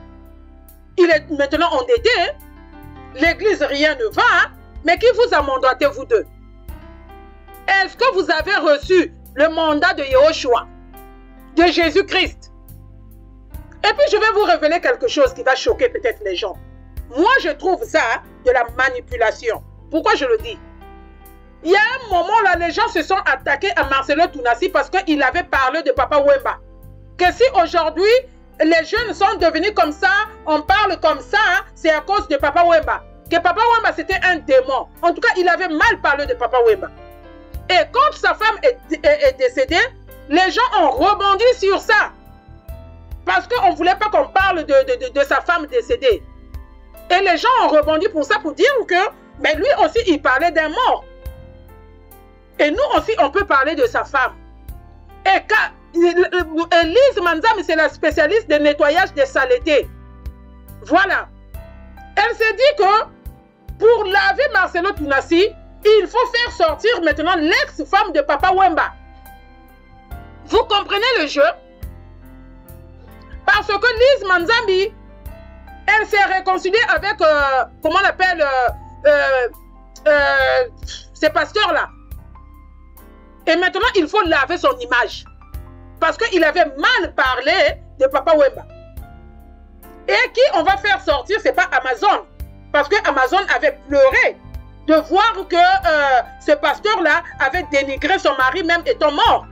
Il est maintenant endetté. L'église, rien ne va. Mais qui vous a mandaté, vous deux? Est-ce que vous avez reçu le mandat de Yahushua, de Jésus-Christ? Et puis je vais vous révéler quelque chose qui va choquer peut-être les gens. Moi, je trouve ça de la manipulation. Pourquoi je le dis? Il y a un moment là, les gens se sont attaqués à Marcelo Tounassi parce qu'il avait parlé de Papa Wemba. Que si aujourd'hui, les jeunes sont devenus comme ça, on parle comme ça, hein, c'est à cause de Papa Wemba. Que Papa Wemba, c'était un démon. En tout cas, il avait mal parlé de Papa Wemba. Et quand sa femme est, est, est décédée, les gens ont rebondi sur ça. Parce qu'on ne voulait pas qu'on parle de, de, de, de sa femme décédée. Et les gens ont rebondi pour ça, pour dire que mais lui aussi, il parlait d'un mort. Et nous aussi, on peut parler de sa femme. Et quand Lise Manzam, c'est la spécialiste de nettoyage des saletés. Voilà. Elle s'est dit que pour laver Marcelo Tounassi, il faut faire sortir maintenant l'ex-femme de Papa Wemba. Vous comprenez le jeu? Parce que Lise Manzambi, elle s'est réconciliée avec, euh, comment on appelle, euh, euh, euh, ces pasteurs-là. Et maintenant, il faut laver son image. Parce qu'il avait mal parlé de Papa Wemba. Et qui on va faire sortir, ce n'est pas Amazon. Parce que Amazon avait pleuré de voir que euh, ce pasteur-là avait dénigré son mari même étant mort.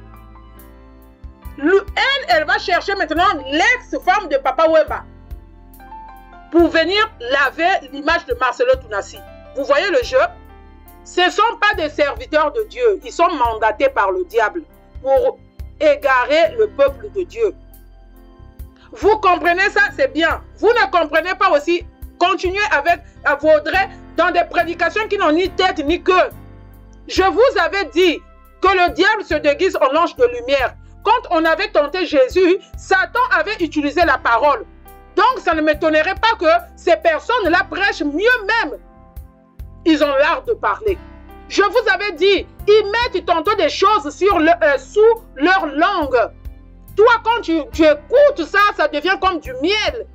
Le, elle, elle va chercher maintenant l'ex-femme de Papa Wemba pour venir laver l'image de Marcelo Tounassi. Vous voyez le jeu? Ce ne sont pas des serviteurs de Dieu. Ils sont mandatés par le diable pour égarer le peuple de Dieu. Vous comprenez ça? C'est bien. Vous ne comprenez pas aussi? Continuez avec à Vaudrey dans des prédications qui n'ont ni tête ni queue. Je vous avais dit que le diable se déguise en ange de lumière. Quand on avait tenté Jésus, Satan avait utilisé la parole. Donc ça ne m'étonnerait pas que ces personnes-là prêchent mieux même. Ils ont l'art de parler. Je vous avais dit, ils mettent tantôt des choses sur le, euh, sous leur langue. Toi, quand tu, tu écoutes ça, ça devient comme du miel.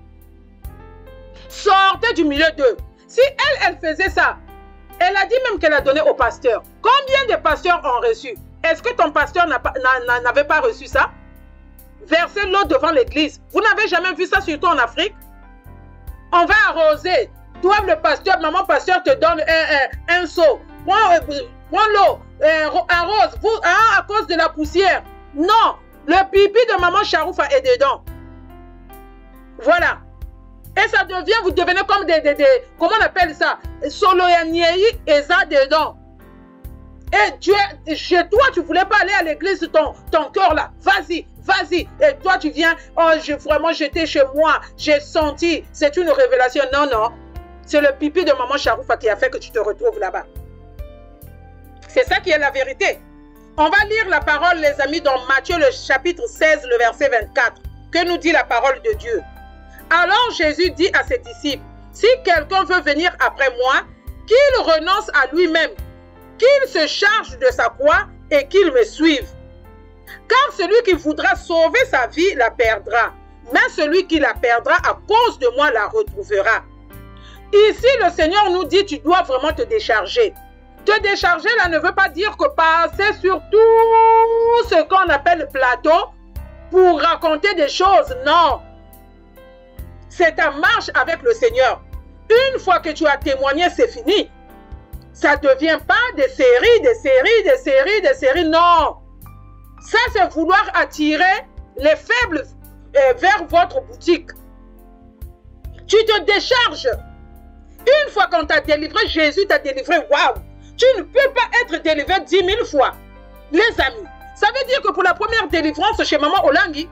Sortez du milieu d'eux. Si elle, elle faisait ça, elle a dit même qu'elle a donné au pasteur. Combien de pasteurs ont reçu? Est-ce que ton pasteur n'avait pas reçu ça? Verser l'eau devant l'église. Vous n'avez jamais vu ça, surtout en Afrique? On va arroser. Toi, le pasteur, maman pasteur te donne un, un, un seau. Prends, euh, prends l'eau, euh, arrose, vous, hein, à cause de la poussière. Non, le pipi de maman Charoufa est dedans. Voilà. Et ça devient, vous devenez comme des, des, des comment on appelle ça? Soloyaniei et ça dedans. Et tu es, chez toi, tu ne voulais pas aller à l'église, ton, ton cœur là. Vas-y, vas-y. Et toi, tu viens, oh, je, vraiment, j'étais chez moi, j'ai senti, c'est une révélation. Non, non. C'est le pipi de maman Charoufa qui a fait que tu te retrouves là-bas. C'est ça qui est la vérité. On va lire la parole, les amis, dans Matthieu, le chapitre seize, le verset vingt-quatre. Que nous dit la parole de Dieu? Alors Jésus dit à ses disciples, si quelqu'un veut venir après moi, qu'il renonce à lui-même, qu'il se charge de sa croix et qu'il me suive. Car celui qui voudra sauver sa vie la perdra, mais celui qui la perdra à cause de moi la retrouvera. Ici, le Seigneur nous dit, tu dois vraiment te décharger. Te décharger, là, ne veut pas dire que passer sur tout ce qu'on appelle le plateau pour raconter des choses. Non. C'est ta marche avec le Seigneur. Une fois que tu as témoigné, c'est fini. Ça ne devient pas des séries, des séries, des séries, des séries. Non. Ça, c'est vouloir attirer les faibles euh, vers votre boutique. Tu te décharges. Une fois qu'on t'a délivré, Jésus t'a délivré, waouh! Tu ne peux pas être délivré dix mille fois. Les amis, ça veut dire que pour la première délivrance chez Maman Olangui,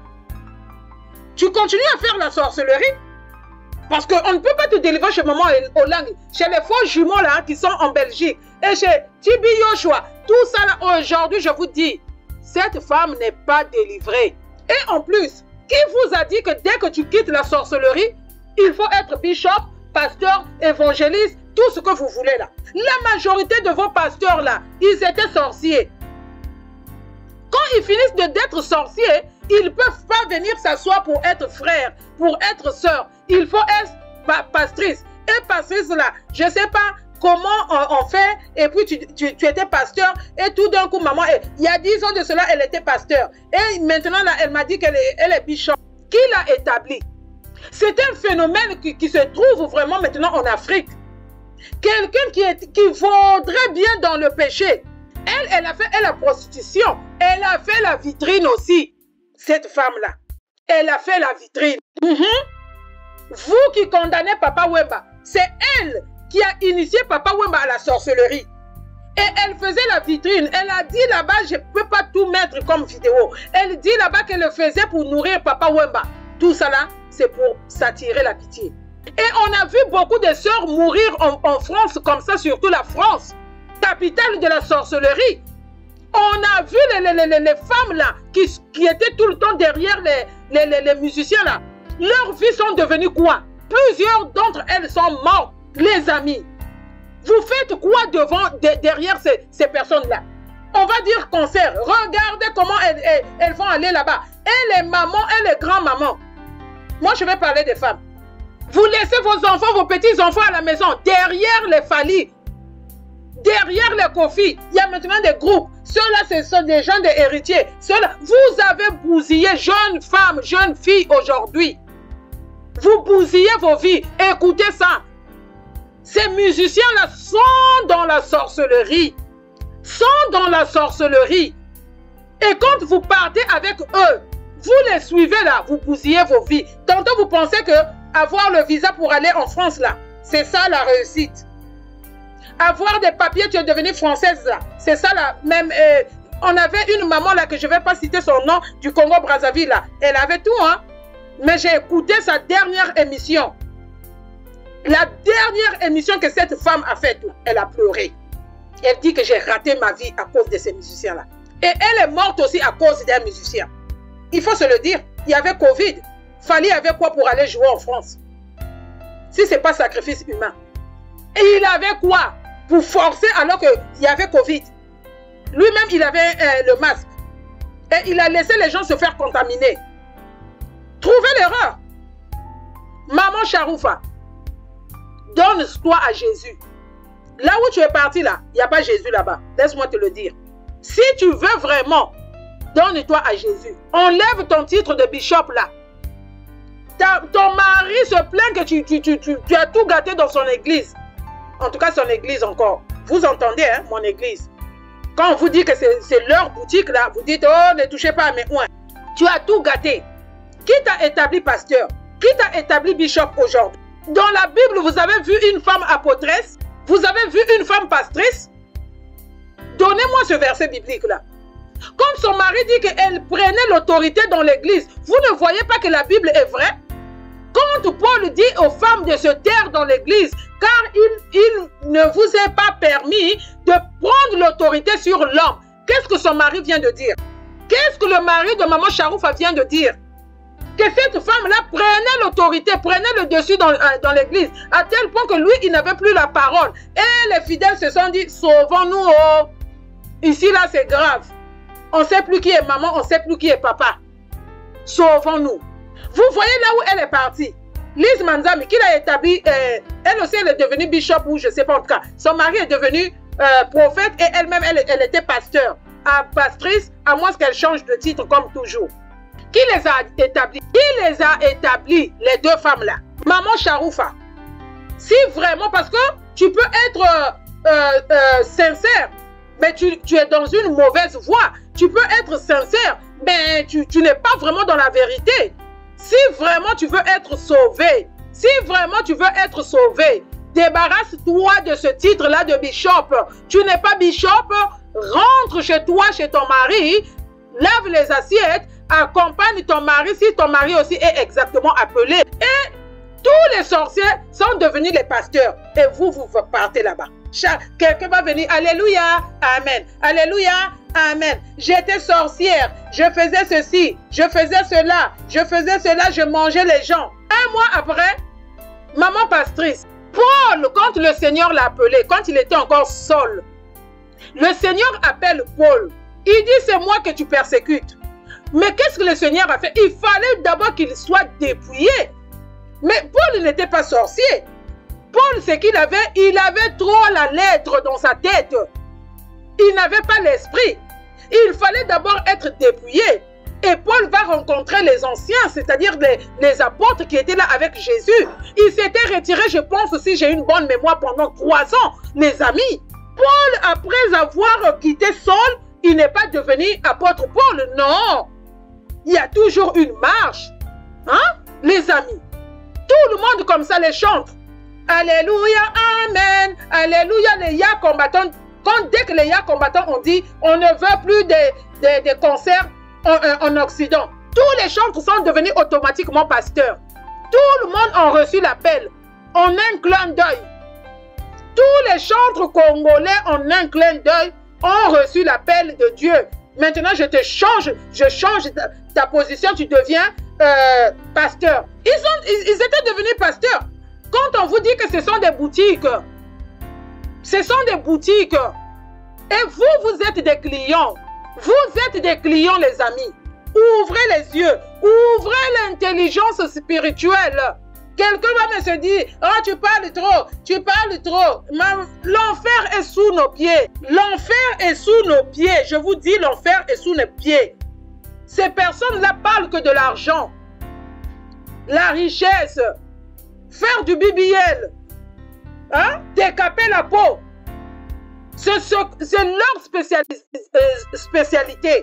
tu continues à faire la sorcellerie. Parce qu'on ne peut pas te délivrer chez Maman Olangui, chez les faux jumeaux là qui sont en Belgique, et chez Tibi Yoshua. Tout ça là, aujourd'hui, je vous dis, cette femme n'est pas délivrée. Et en plus, qui vous a dit que dès que tu quittes la sorcellerie, il faut être bishop, pasteur, évangéliste, tout ce que vous voulez là. La majorité de vos pasteurs là, ils étaient sorciers. Quand ils finissent d'être sorciers, ils ne peuvent pas venir s'asseoir pour être frère, pour être sœur. Il faut être pastrice. Et pastrice là, je ne sais pas comment on, on fait. Et puis tu, tu, tu étais pasteur et tout d'un coup, maman, il y a dix ans de cela, elle était pasteur. Et maintenant là, elle m'a dit qu'elle est, elle est bishop. Qui l'a établi? C'est un phénomène qui, qui se trouve vraiment maintenant en Afrique. Quelqu'un qui, est, qui vaudrait bien dans le péché. Elle, elle a fait elle, la prostitution. Elle a fait la vitrine aussi. Cette femme-là. Elle a fait la vitrine. Mm-hmm. Vous qui condamnez Papa Wemba, c'est elle qui a initié Papa Wemba à la sorcellerie. Et elle faisait la vitrine. Elle a dit là-bas, je ne peux pas tout mettre comme vidéo. Elle dit là-bas qu'elle le faisait pour nourrir Papa Wemba. Tout ça là, c'est pour s'attirer la pitié. Et on a vu beaucoup de sœurs mourir en, en France comme ça, surtout la France, capitale de la sorcellerie. On a vu les, les, les, les femmes là, qui, qui étaient tout le temps derrière les, les, les, les musiciens là. Leurs vies sont devenues quoi? Plusieurs d'entre elles sont mortes, les amis. Vous faites quoi devant, de, derrière ces, ces personnes-là? On va dire concert. Regardez comment elles, elles, elles vont aller là-bas. Et les mamans et les grands-mamans. Moi, je vais parler des femmes. Vous laissez vos enfants, vos petits-enfants à la maison, derrière les Fali, derrière les Kofi. Il y a maintenant des groupes. Ceux-là, ce sont des gens des héritiers. Ceux-là, vous avez bousillé jeunes femmes, jeunes filles aujourd'hui. Vous bousillez vos vies. Écoutez ça. Ces musiciens-là sont dans la sorcellerie. Sont dans la sorcellerie. Et quand vous partez avec eux, vous les suivez là, vous bousillez vos vies. Tantôt vous pensez que avoir le visa pour aller en France là, c'est ça la réussite. Avoir des papiers, tu es devenue française là, c'est ça là. Même, euh, on avait une maman là, que je ne vais pas citer son nom, du Congo-Brazzaville là. Elle avait tout, hein. Mais j'ai écouté sa dernière émission. La dernière émission que cette femme a faite, elle a pleuré. Elle dit que j'ai raté ma vie à cause de ces musiciens-là. Et elle est morte aussi à cause des musiciens. Il faut se le dire, il y avait Covid. Fali avait quoi pour aller jouer en France? Si ce n'est pas sacrifice humain. Et il avait quoi pour forcer alors qu'il y avait Covid? Lui-même, il avait euh, le masque. Et il a laissé les gens se faire contaminer. Trouvez l'erreur. Maman Charoufa, donne-toi à Jésus. Là où tu es parti là, il n'y a pas Jésus là-bas. Laisse-moi te le dire. Si tu veux vraiment, donne-toi à Jésus. Enlève ton titre de bishop là. Ta, ton mari se plaint que tu, tu, tu, tu, tu as tout gâté dans son église. En tout cas, son église encore. Vous entendez, hein, mon église. Quand on vous dit que c'est leur boutique là, vous dites, oh, ne touchez pas à mes oins. Tu as tout gâté. Qui t'a établi pasteur? Qui t'a établi bishop aujourd'hui? Dans la Bible, vous avez vu une femme apôtresse? Vous avez vu une femme pastrice? Donnez-moi ce verset biblique là. Comme son mari dit qu'elle prenait l'autorité dans l'église, vous ne voyez pas que la Bible est vraie? Quand Paul dit aux femmes de se taire dans l'église, car il, il ne vous est pas permis de prendre l'autorité sur l'homme, qu'est-ce que son mari vient de dire? Qu'est-ce que le mari de maman Charoufa vient de dire? Que cette femme-là prenait l'autorité, prenait le dessus dans, dans l'église, à tel point que lui, il n'avait plus la parole. Et les fidèles se sont dit, sauvons-nous, oh. Ici, là, c'est grave. On ne sait plus qui est maman, on ne sait plus qui est papa. Sauvons-nous. Vous voyez là où elle est partie. Lise Manzami, qui l'a établi, euh, elle aussi, elle est devenue bishop, ou je ne sais pas en tout cas. Son mari est devenu euh, prophète et elle-même, elle, elle était pasteur. À pastrice, à moins qu'elle change de titre comme toujours. Qui les a établis? Qui les a établis, les deux femmes-là? Maman Charoufa. Si vraiment, parce que tu peux être euh, euh, euh, sincère, mais tu, tu es dans une mauvaise voie. Tu peux être sincère, mais tu, tu n'es pas vraiment dans la vérité. Si vraiment tu veux être sauvé, Si vraiment tu veux être sauvé, débarrasse-toi de ce titre-là de bishop. Tu n'es pas bishop, rentre chez toi, chez ton mari, lave les assiettes, accompagne ton mari si ton mari aussi est exactement appelé. Et tous les sorciers sont devenus les pasteurs. Et vous, vous partez là-bas. Quelqu'un va venir, alléluia, amen, alléluia, amen. J'étais sorcière, je faisais ceci, je faisais cela, je faisais cela, je mangeais les gens. Un mois après, maman pastrice, Paul, quand le Seigneur l'a appelé, quand il était encore seul, le Seigneur appelle Paul. Il dit, c'est moi que tu persécutes. Mais qu'est-ce que le Seigneur a fait? Il fallait d'abord qu'il soit dépouillé. Mais Paul n'était pas sorcier. Paul, ce qu'il avait, il avait trop la lettre dans sa tête. Il n'avait pas l'esprit. Il fallait d'abord être dépouillé. Et Paul va rencontrer les anciens, c'est-à-dire les, les apôtres qui étaient là avec Jésus. Il s'était retiré, je pense, si j'ai une bonne mémoire, pendant trois ans, les amis. Paul, après avoir quitté Saul, il n'est pas devenu apôtre Paul, non. Il y a toujours une marche. Hein, les amis? Tout le monde comme ça les chante. Alléluia, amen. Alléluia, les ya combattants. Quand dès que les ya combattants ont dit, on ne veut plus des, des, des concerts en, en, en Occident. Tous les chantres sont devenus automatiquement pasteurs. Tout le monde a reçu l'appel en un clin d'œil. Tous les chantres congolais en un clin d'œil ont reçu l'appel de Dieu. Maintenant, je te change, je change ta, ta position, tu deviens euh, pasteur. Ils, ont, ils, ils étaient devenus pasteurs. Quand on vous dit que ce sont des boutiques, ce sont des boutiques. Et vous, vous êtes des clients. Vous êtes des clients, les amis. Ouvrez les yeux. Ouvrez l'intelligence spirituelle. Quelqu'un va me se dire, oh, tu parles trop, tu parles trop. L'enfer est sous nos pieds. L'enfer est sous nos pieds. Je vous dis, l'enfer est sous nos pieds. Ces personnes-là parlent que de l'argent, la richesse, faire du B B L, hein? Décaper la peau. C'est leur spéciali- euh, spécialité.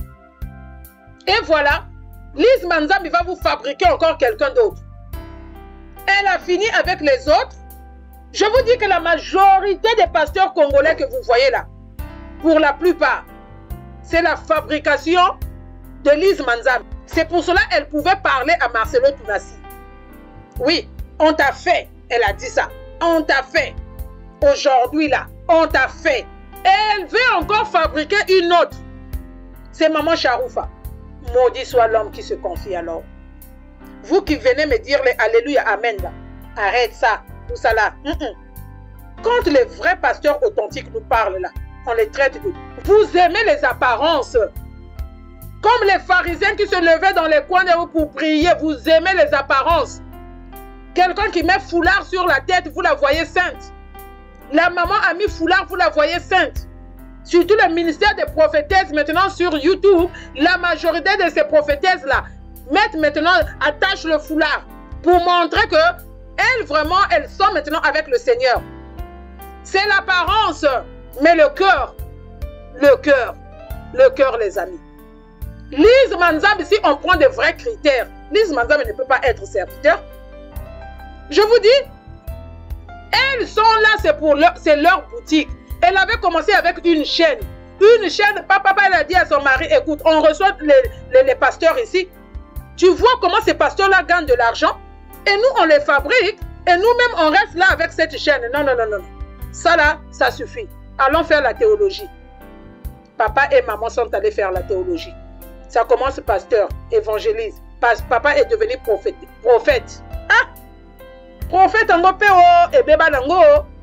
Et voilà, Lise Manzambi va vous fabriquer encore quelqu'un d'autre. Elle a fini avec les autres. Je vous dis que la majorité des pasteurs congolais que vous voyez là, pour la plupart, c'est la fabrication de Lise Manzambi. C'est pour cela qu'elle pouvait parler à Marcelo Tounassi. Oui, on t'a fait. Elle a dit ça. On t'a fait. Aujourd'hui là, on t'a fait. Elle veut encore fabriquer une autre. C'est Maman Charoufa. Maudit soit l'homme qui se confie alors. Vous qui venez me dire les Alléluia, Amen là. Arrête ça, tout ça là. Mm -mm. Quand les vrais pasteurs authentiques nous parlent là, on les traite de... Vous aimez les apparences. Comme les pharisiens qui se levaient dans les coins pour prier, vous aimez les apparences. Quelqu'un qui met foulard sur la tête, vous la voyez sainte. La maman a mis foulard, vous la voyez sainte. Surtout le ministère des prophétesses, maintenant sur YouTube, la majorité de ces prophétesses-là mettent maintenant, attachent le foulard pour montrer que elles, vraiment, elles sont maintenant avec le Seigneur. C'est l'apparence, mais le cœur, le cœur, le cœur, les amis. Lise Manzambi, si on prend de vrais critères, Lise Manzambi ne peut pas être serviteur. Je vous dis, elles sont là, c'est pour leur, c'est leur boutique. Elle avait commencé avec une chaîne. Une chaîne, papa, papa, elle a dit à son mari, écoute, on reçoit les, les, les pasteurs ici. Tu vois comment ces pasteurs-là gagnent de l'argent? Et nous, on les fabrique. Et nous-mêmes, on reste là avec cette chaîne. Non, non, non, non. Ça là, ça suffit. Allons faire la théologie. Papa et maman sont allés faire la théologie. Ça commence pasteur, évangéliste. Papa est devenu prophète. Prophète. Ah! Prophète en Gopéo et Beba Nango.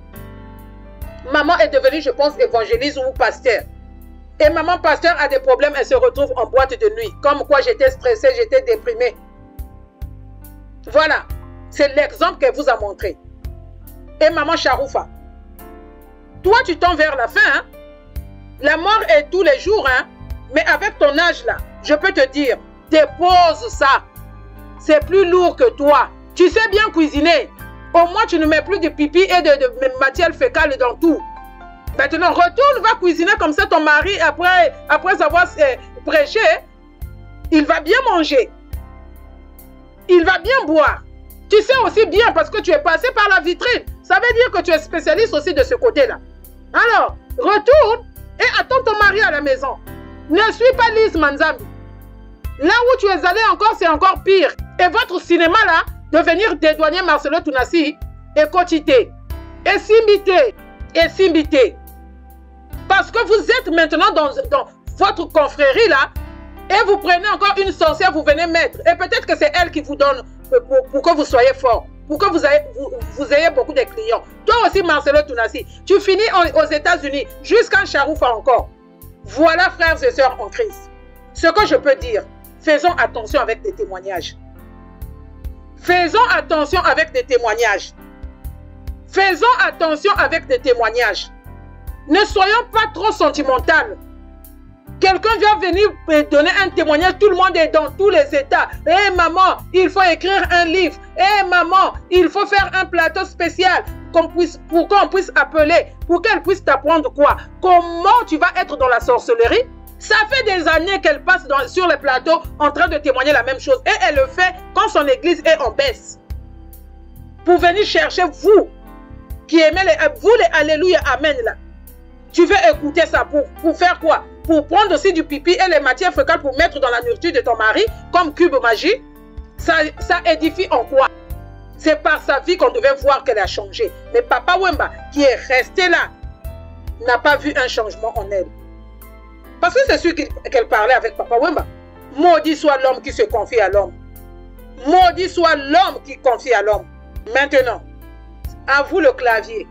Maman est devenue, je pense, évangéliste ou pasteur. Et maman pasteur a des problèmes, elle se retrouve en boîte de nuit. Comme quoi j'étais stressée, j'étais déprimée. Voilà. C'est l'exemple qu'elle vous a montré. Et maman Charoufa. Toi, tu tends vers la fin. Hein? La mort est tous les jours. Hein? Mais avec ton âge là, je peux te dire, dépose ça. C'est plus lourd que toi. Tu sais bien cuisiner. Au moins, tu ne mets plus de pipi et de, de, de matière fécale dans tout. Maintenant, retourne, va cuisiner comme ça ton mari, après, après avoir euh, prêché, il va bien manger. Il va bien boire. Tu sais aussi bien parce que tu es passé par la vitrine. Ça veut dire que tu es spécialiste aussi de ce côté-là. Alors, retourne et attends ton mari à la maison. Ne suis pas Lise Manzambi. Là où tu es allé encore, c'est encore pire. Et votre cinéma là, de venir dédouaner Marcelo Tounassi et Kotité, et Simbité, et Simbité. Parce que vous êtes maintenant dans, dans votre confrérie là, et vous prenez encore une sorcière, vous venez mettre. Et peut-être que c'est elle qui vous donne pour, pour que vous soyez fort, pour que vous ayez, vous, vous ayez beaucoup de clients. Toi aussi, Marcelo Tounassi, tu finis en, aux États-Unis jusqu'en Charoufa encore. Voilà, frères et sœurs en Christ. Ce que je peux dire, faisons attention avec des témoignages. Faisons attention avec des témoignages. Faisons attention avec des témoignages. Ne soyons pas trop sentimentaux. Quelqu'un vient venir donner un témoignage, tout le monde est dans tous les états. Eh hey, maman, il faut écrire un livre. Eh hey, maman, il faut faire un plateau spécial qu'on puisse, pour qu'on puisse appeler, pour qu'elle puisse t'apprendre quoi? Comment tu vas être dans la sorcellerie? Ça fait des années qu'elle passe dans, sur les plateaux en train de témoigner la même chose. Et elle le fait quand son église est en baisse. Pour venir chercher vous, qui aimez les, vous les Alléluia, Amen là. Tu veux écouter ça pour, pour faire quoi? Pour prendre aussi du pipi et les matières fécales pour mettre dans la nourriture de ton mari, comme cube magie. Ça, ça édifie en quoi? C'est par sa vie qu'on devait voir qu'elle a changé. Mais Papa Wemba, qui est resté là, n'a pas vu un changement en elle. Parce que c'est sûr qu'elle parlait avec Papa Wemba. Maudit soit l'homme qui se confie à l'homme. Maudit soit l'homme qui confie à l'homme. Maintenant, à vous le clavier.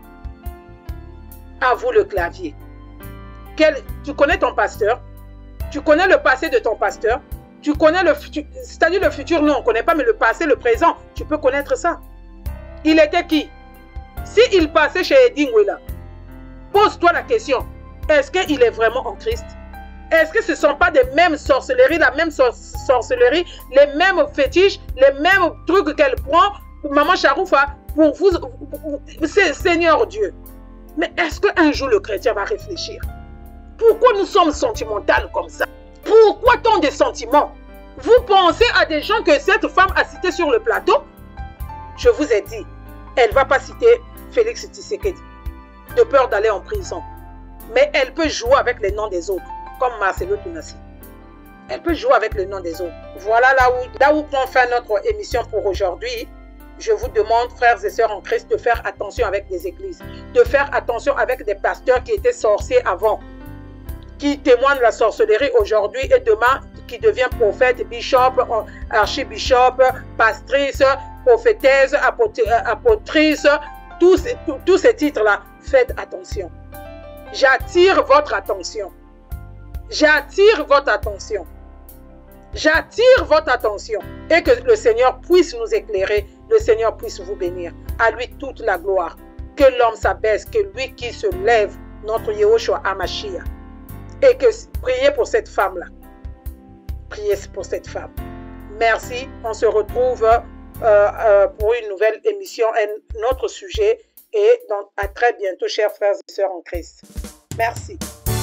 À vous le clavier. Quel, tu connais ton pasteur, tu connais le passé de ton pasteur, tu connais le futur, c'est-à-dire le futur, non, on ne connaît pas, mais le passé, le présent, tu peux connaître ça. Il était qui? S'il passait chez Eddie Ngwela, pose-toi la question, est-ce qu'il est vraiment en Christ? Est-ce que ce ne sont pas des mêmes sorcelleries, la même sor sorcellerie, les mêmes fétiches, les mêmes trucs qu'elle prend, Maman Charoufa, pour vous, c'est Seigneur Dieu. Mais est-ce qu'un jour le chrétien va réfléchir? Pourquoi nous sommes sentimentaux comme ça? Pourquoi tant de sentiments? Vous pensez à des gens que cette femme a cité sur le plateau? Je vous ai dit, elle ne va pas citer Félix Tshisekedi, de peur d'aller en prison. Mais elle peut jouer avec les noms des autres, comme Marcelo Tounassi. Elle peut jouer avec les noms des autres. Voilà là où, là où prend fin notre émission pour aujourd'hui. Je vous demande, frères et sœurs en Christ, de faire attention avec des églises, de faire attention avec des pasteurs qui étaient sorciers avant, qui témoignent de la sorcellerie aujourd'hui et demain qui devient prophète, bishop, archibishop, pastrice, prophétesse, apôtrice, tous, tous, tous ces titres-là. Faites attention. J'attire votre attention. J'attire votre attention. J'attire votre attention et que le Seigneur puisse nous éclairer, le Seigneur puisse vous bénir. À lui toute la gloire. Que l'homme s'abaisse, que lui qui se lève, notre Yehoshua Hamashiach. Et que priez pour cette femme-là. Priez pour cette femme. Merci. On se retrouve euh, euh, pour une nouvelle émission, un autre sujet. Et donc, à très bientôt, chers frères et sœurs en Christ. Merci.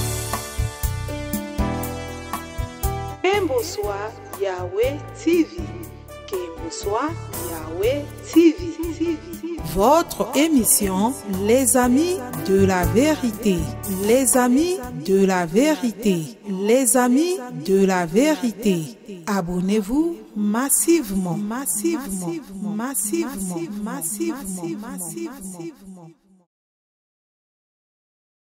Bonsoir Yahweh T V. Bonsoir Yahweh T V. Votre émission Les Amis de la Vérité. Les Amis de la Vérité. Les Amis de la Vérité. Abonnez-vous massivement, massivement, massivement, massivement, massivement, massivement.